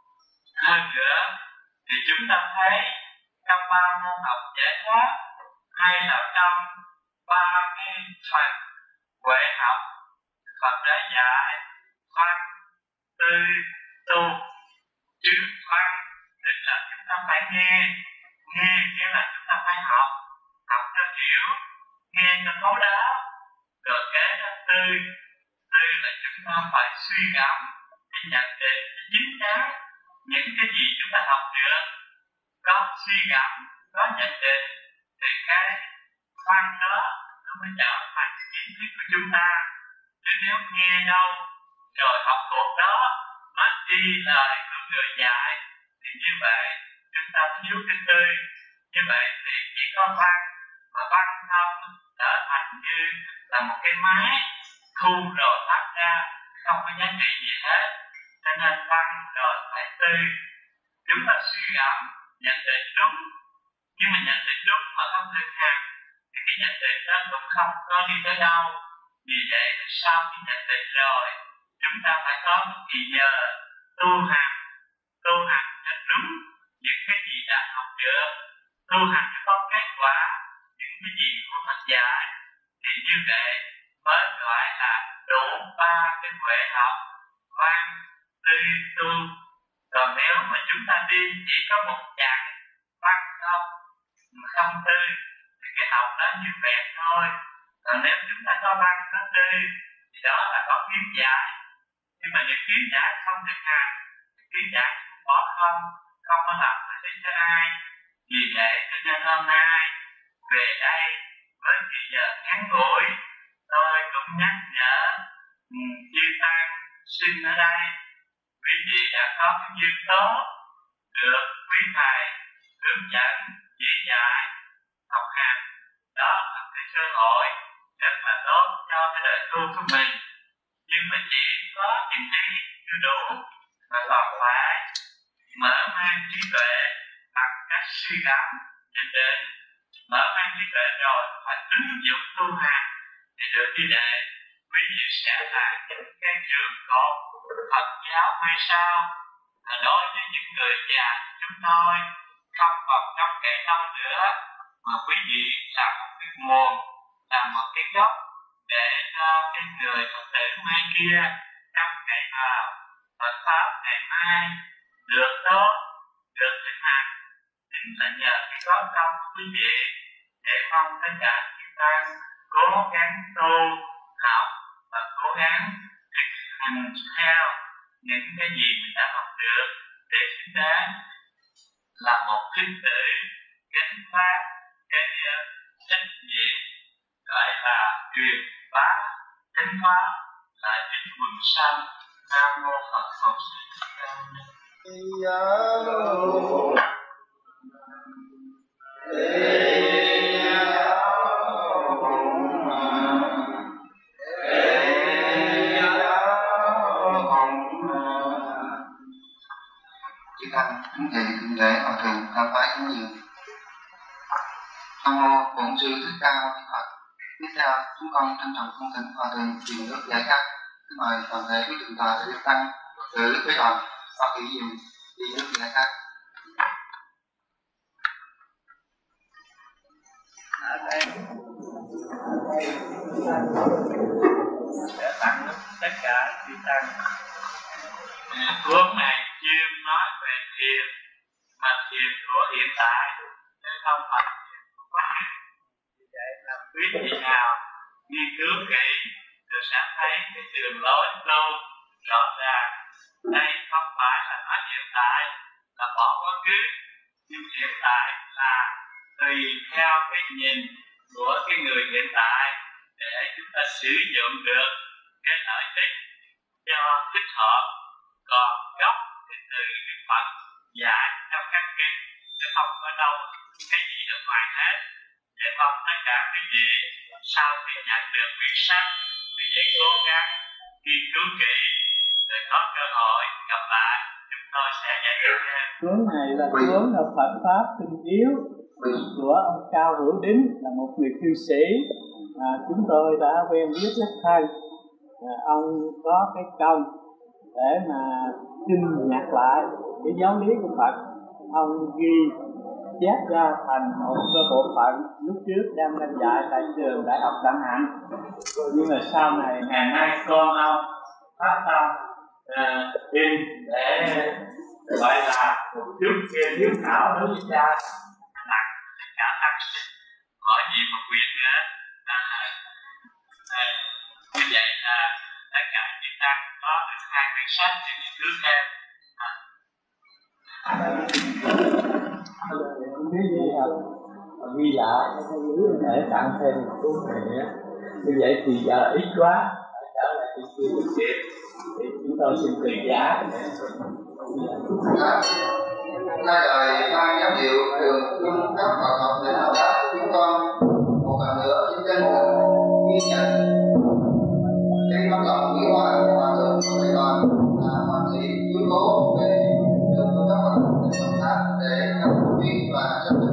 Hơn nữa thì chúng ta thấy trong ba môn học giải thoát hay là trong ba cái phần huệ học, Phật đã dạy văn, tư, tu. Chữ văn tức là chúng ta phải nghe, nghe nghĩa là chúng ta phải học, học cho hiểu, nghe cho thấu đáo. Rồi kế là tư, tư là chúng ta phải suy gẫm, để nhận định, để chính xác những cái gì chúng ta học được. Có suy gẫm, có nhận định thì cái văn đó nó mới trở thành kiến thức của chúng ta. Chứ nếu nghe đâu rồi học thuộc đó mà đi lời của người dạy thì như vậy chúng ta thiếu cái tư. Như vậy thì chỉ có văn, mà văn không trở thành như là một cái máy thu rồi phát ra, không có giá trị gì hết. Cho nên văn rồi phải tư. Chúng ta suy gẫm, nhận định đúng, nhưng mà nhận định đúng mà không thực hành thì cái nhận định đó cũng không có đi tới đâu. Vì vậy sau khi nhận định rồi, chúng ta phải có một kỳ giờ tu hành, tu hành cho đúng những cái gì đã học được, tu hành cho có kết quả những cái gì của Phật dạy, thì như vậy mới gọi là đủ ba cái huệ học, văn, tư, tu. Còn nếu mà chúng ta đi chỉ có một dạng văn không, mà không tư, thì cái học đó như vẹn thôi. Còn nếu chúng ta có văn có tư thì đó là có kiến giải. Nhưng mà những kiến giải không thực hành, kiến giải bỏ không, không có làm lợi ích cho ai. Vì vậy cho nên hôm nay về đây với kỳ giờ ngắn ngủi, tôi cũng nhắc nhở chư tăng sinh ở đây, quý vị đã có cái duyên tốt được quý thầy hướng dẫn chỉ dạy học hành, đó là cái cơ hội rất là tốt cho cái đời tu của mình. Nhưng mà chỉ có những cái chưa đủ, mà còn phải mở mang trí tuệ bằng cách suy gẫm nhận định. Mở mang trí tuệ rồi phải ứng dụng tu hành thì được như vậy, quý vị sẽ là những cái trường cột Phật giáo mai sau, Đối với những người già chúng tôi không còn trông cậy lâu nữa, mà quý vị là một cái nguồn, là một cái gốc để cho cái người Phật tử mai kia trông cậy vào Phật pháp ngày mai được tốt, được thịnh hành. Chính là nhờ cái có công của quý vị, để mong tất cả chúng ta cố gắng tu học và cố gắng thực hành theo những cái gì mình đã học được, để chúng ta là một tín tử gánh vác cái trách nhiệm gọi là truyền bá chánh pháp lại đến quần sanh. Nam mô Phật Bổn Sư Thích Ca Mâu Ni. Chư tăng kính thầy kính lễ hòa thượng tham phái cúng dường. Nam mô Bổn Sư Thích Ca Mâu Ni Phật. Tiếp theo chúng con trân trọng cung kính hòa thượng truyền nước giải khát. Kính mời toàn thể quý thượng tọa để tăng Phật tử với đoàn và kỷ niệm đi nước giải khát. Để tặng tất cả chư tăng. Cuốn này chuyên nói về thiền, mà thiền của hiện tại, chứ không phải thiền của quá khứ. Vì vậy là quý vị nào nghiên cứu kỹ rồi sẽ thấy cái đường lối tu rõ ràng. Đây không phải là nói hiện tại là bỏ quá khứ, nhưng hiện tại là tùy theo cái nhìn của cái người hiện tại để chúng ta sử dụng được cái lợi ích cho thích hợp. Còn gốc thì từ Đức Phật dạy trong các kinh, chứ không có đâu cái gì ở ngoài hết. Để mong tất cả quý vị sau khi nhận được quyển sách, quý vị cố gắng nghiên cứu kỹ, để có cơ hội gặp lại chúng tôi sẽ giải thích thêm. Cuốn này là cuốn là Phật pháp tinh yếu của ông Cao Hữu Đính, là một người cư sĩ à, chúng tôi đã quen biết rất thân. À, ông có cái công để mà xin nhắc lại cái giáo lý của Phật. Ông ghi chép ra thành một cái bộ phận lúc trước đang đang dạy tại trường Đại học Đặng Hạnh, nhưng mà sau này Ngày nay con ông phát tâm in để gọi là một chút kia hiếu thảo đối với cha, tặng tất cả tăng sinh hỏi gì một quyển nữa. Như vậy là tất cả chúng ta có được hai quyển sách để nghiên cứu thêm. cái gì à, ghi lại để tặng thêm một cuốn này nữa. Như vậy thì giờ ít quá, trở lại thì chưa được kịp, thì chúng tôi xin tùy giá. Nay đời ban giám hiệu trường trung cấp Phật học tỉnh Đồng Tháp chúng con một lần nữa xin chân thành ghi nhận cái tấm lòng quý hóa của hòa thượng và thầy đoàn là hoàn thị chú cố về trường trung cấp Phật học tỉnh Đồng Tháp để cấp biết và chấp nhận.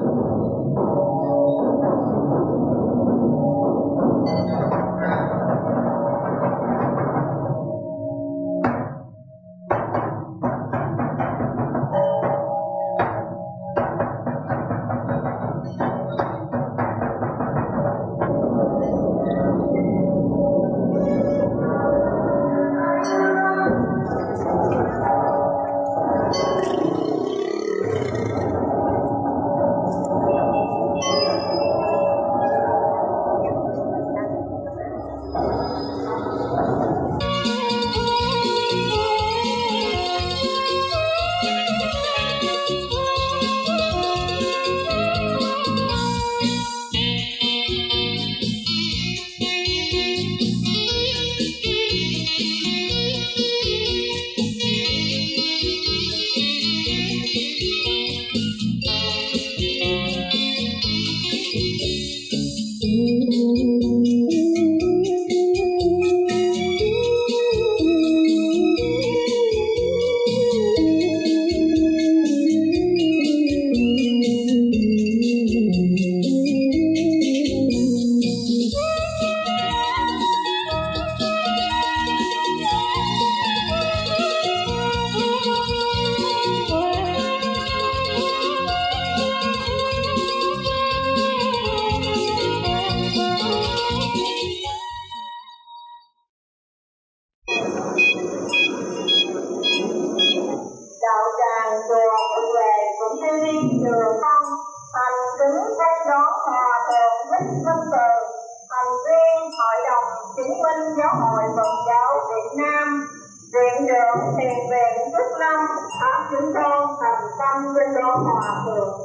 thiền viện Đức Lâm áp chúng con thành tâm bên đó hòa thượng.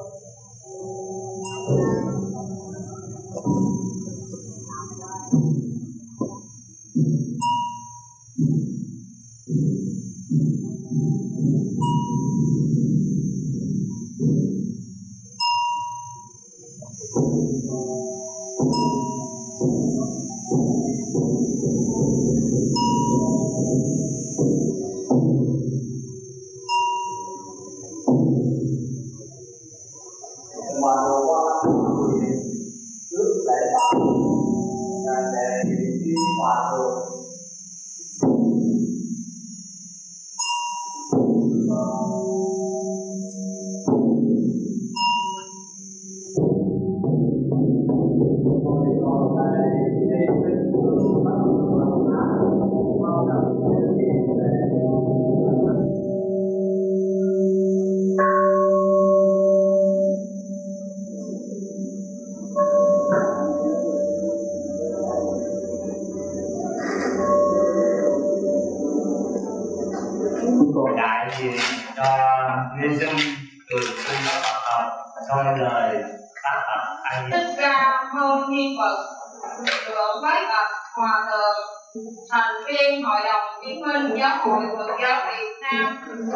Thích Ca Mâu Ni Phật thượng với bậc hòa thượng, thành viên hội đồng chứng minh giáo hội Phật giáo Việt Nam.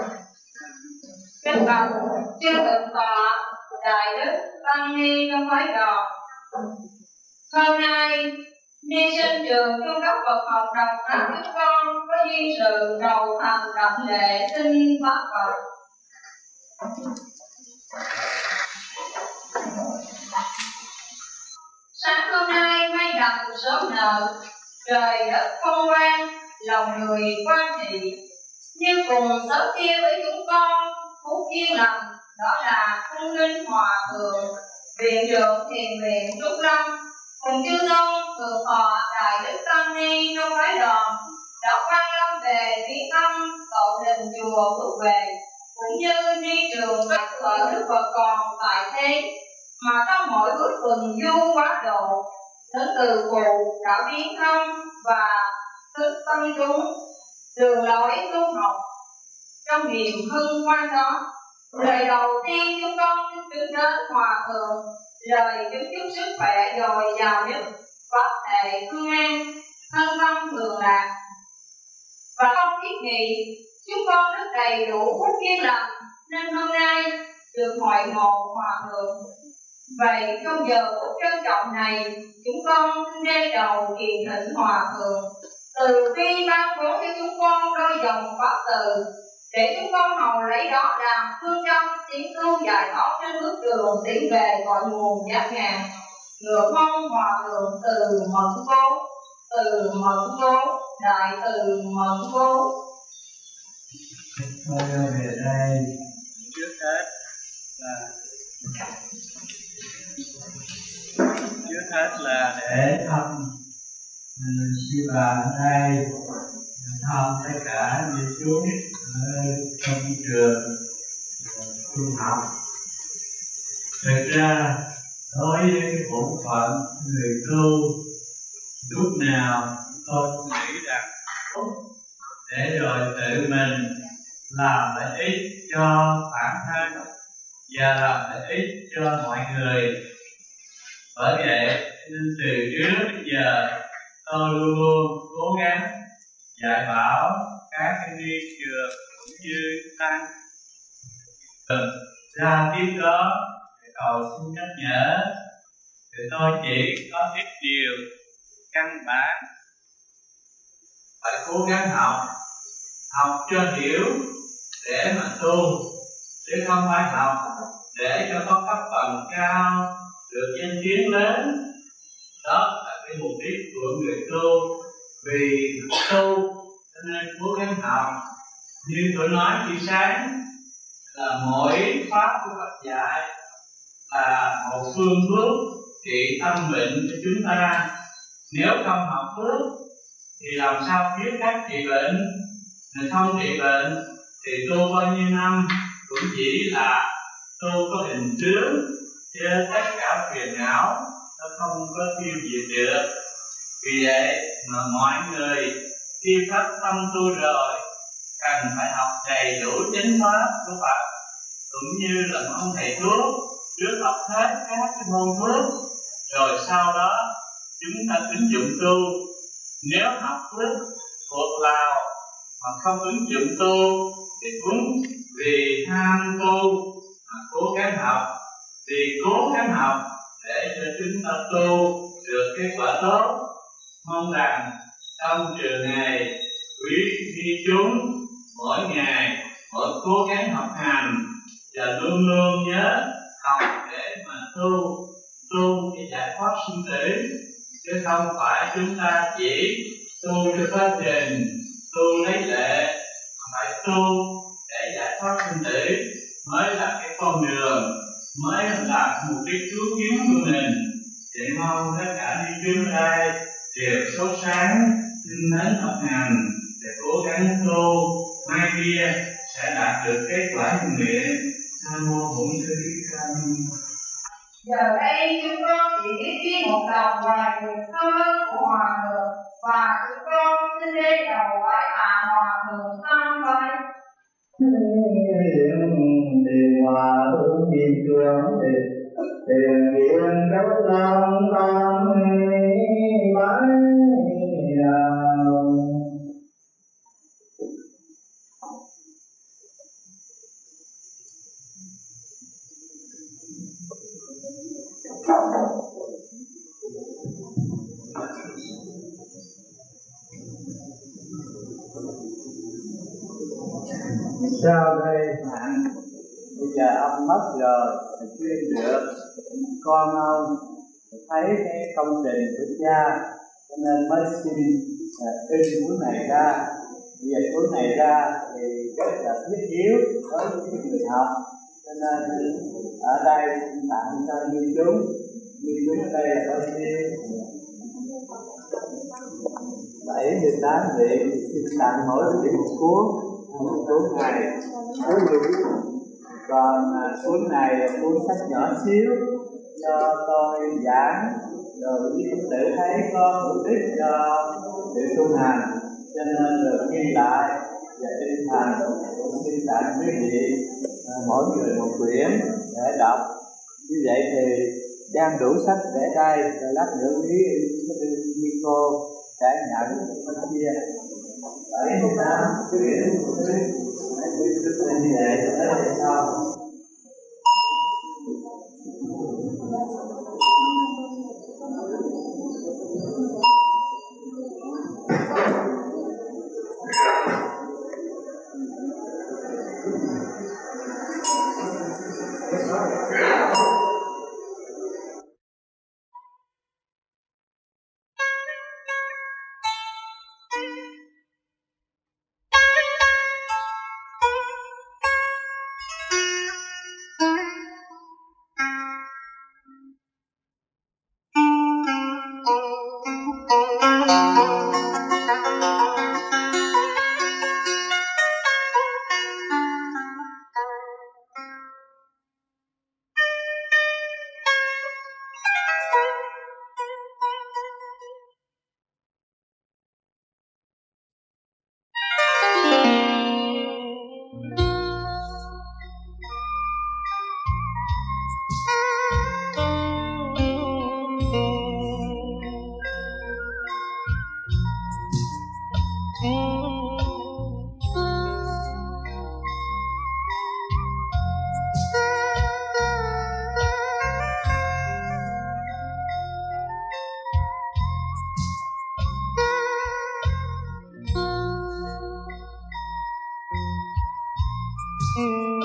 Kính bạch chư thượng tọa đại đức tăng ni trong phái đoàn. Hôm nay ni sinh trường Trung cấp Phật học Đồng Tháp chúng con có duyên sự đầu thành đảnh lễ xin bác Phật. Sáng hôm nay mây đầm sớm nở, trời đất không quan, lòng người quan thị, như cùng sớm kêu với chúng con phúc duyên lành, đó là Cung Linh Hòa Thượng, viện trưởng thiền viện Trúc Lâm, cùng chư tôn thượng tọa đại đức tăng ni trong phái đoàn đã quan lâm về viếng thăm tổ đình chùa Phước Về, cũng như đi trường các ở Đức Phật còn tại thế, mà trong mỗi bước tuần du quá độ đến từ phụ đã biến thông và thức tâm chúng đường lối tu học. Trong niềm hân hoan đó, lời đầu tiên chúng con kính đến Hòa Thượng lời kính chúc sức khỏe dồi dào nhất, pháp thể hương an, thân tâm thường lạc, và không thiết nghị chúng con rất đầy đủ phúc duyên lành nên hôm nay được hội ngộ Hòa Thượng. Vậy trong giờ phút trân trọng này, chúng con xin giây đầu kỳ thỉnh Hòa Thượng từ bi ban bố cho chúng con đôi dòng pháp từ, để chúng con hầu lấy đó làm phương châm tiến tu giải thoát trên bước đường tiến về cội nguồn giác ngàn. Ngược mong Hòa Thượng từ mẫn cố, từ mẫn cố, đại từ mẫn cố. Tôi về đây trước hết là trước hết là để thăm sư bà ở đây, thăm tất cả những chú ở trong trường trung học. Thực ra đối với cái bổn phận người tu, lúc nào tôi cũng nghĩ rằng để rồi tự mình làm lợi ích cho bản thân và làm lợi ích cho mọi người. Bởi vậy nên từ trước đến giờ tôi luôn luôn cố gắng dạy bảo các thanh niên trường cũng như tăng ra tiếp đó để cầu xin nhắc nhở. Thì tôi chỉ có ít điều căn bản phải cố gắng học, học cho hiểu để mà tu, chứ không phải học để cho có cấp phần cao, được danh tiếng lớn. Đó là cái mục đích của người tu. Vì tu cho nên cố gắng học. Như tôi nói khi sáng là mỗi pháp của Phật dạy là một phương thuốc trị tâm bệnh cho chúng ta. Nếu không học thuốc thì làm sao biết cách trị bệnh? Nếu không trị bệnh thì tu bao nhiêu năm cũng chỉ là tu có hình tướng, chứ tất cả phiền não nó không có tiêu diệt được. Vì vậy mà mọi người khi phát tâm tu rồi cần phải học đầy đủ chánh pháp của Phật, cũng như là ông thầy thuốc trước học hết các cái môn thuốc, rồi sau đó chúng ta ứng dụng tu. Nếu học thuốc thuộc lào mà không ứng dụng tu thì cũng vì tham tu mà cố gắng học, vì cố gắng học để cho chúng ta tu được kết quả tốt. Mong rằng trong trường này quý ni chúng mỗi ngày mỗi cố gắng học hành và luôn luôn nhớ học để mà tu tu để giải thoát sinh tử, chứ không phải chúng ta chỉ tu cho quá trình tu lấy lệ, mà phải tu để giải thoát sinh tử mới là cái con đường, mới là mục đích cứu kiếm của mình. Để mong tất cả những chúng đây đều sốt sáng tinh tấn học hành để cố gắng tu, mai kia sẽ đạt được kết quả như nguyện. Nam mô Bổn Sư Thích Ca Mâu Ni. Giờ đây chúng con chỉ biết ghi một đồng vài nguyện thâm ơn của Hòa Thượng, và chúng con xin đi đầu bái tạ Hòa Thượng tam bái. Điều hòa thượng nhìn trường thì tiền điện đấu tâm tâm bái Sau đây bạn bây giờ ông mất rồi thì chưa được, con ông thấy cái công trình của cha cho nên mới xin in cuốn này ra. Bây giờ cuốn này ra thì rất là thiết yếu đối với những người học, cho nên ở đây xin tặng cho như chúng. Như chúng ở đây là bao nhiêu? bảy mươi tám vị, xin tặng mỗi vị một cuốn. Một cuốn này cuốn lưu, còn cuốn này là cuốn sách nhỏ xíu cho tôi giảng, rồi quý tự thấy có mục đích cho sự tu hành, cho nên được ghi lại và tinh thần cũng xin tặng quý vị mỗi người một quyển để đọc. Như vậy thì đang đủ sách để đây, rồi lát nữa quý Nico sẽ nhận bên kia. Bảy mươi tám cái điểm của cái cái như vậy tới đây sau. Mm-hmm.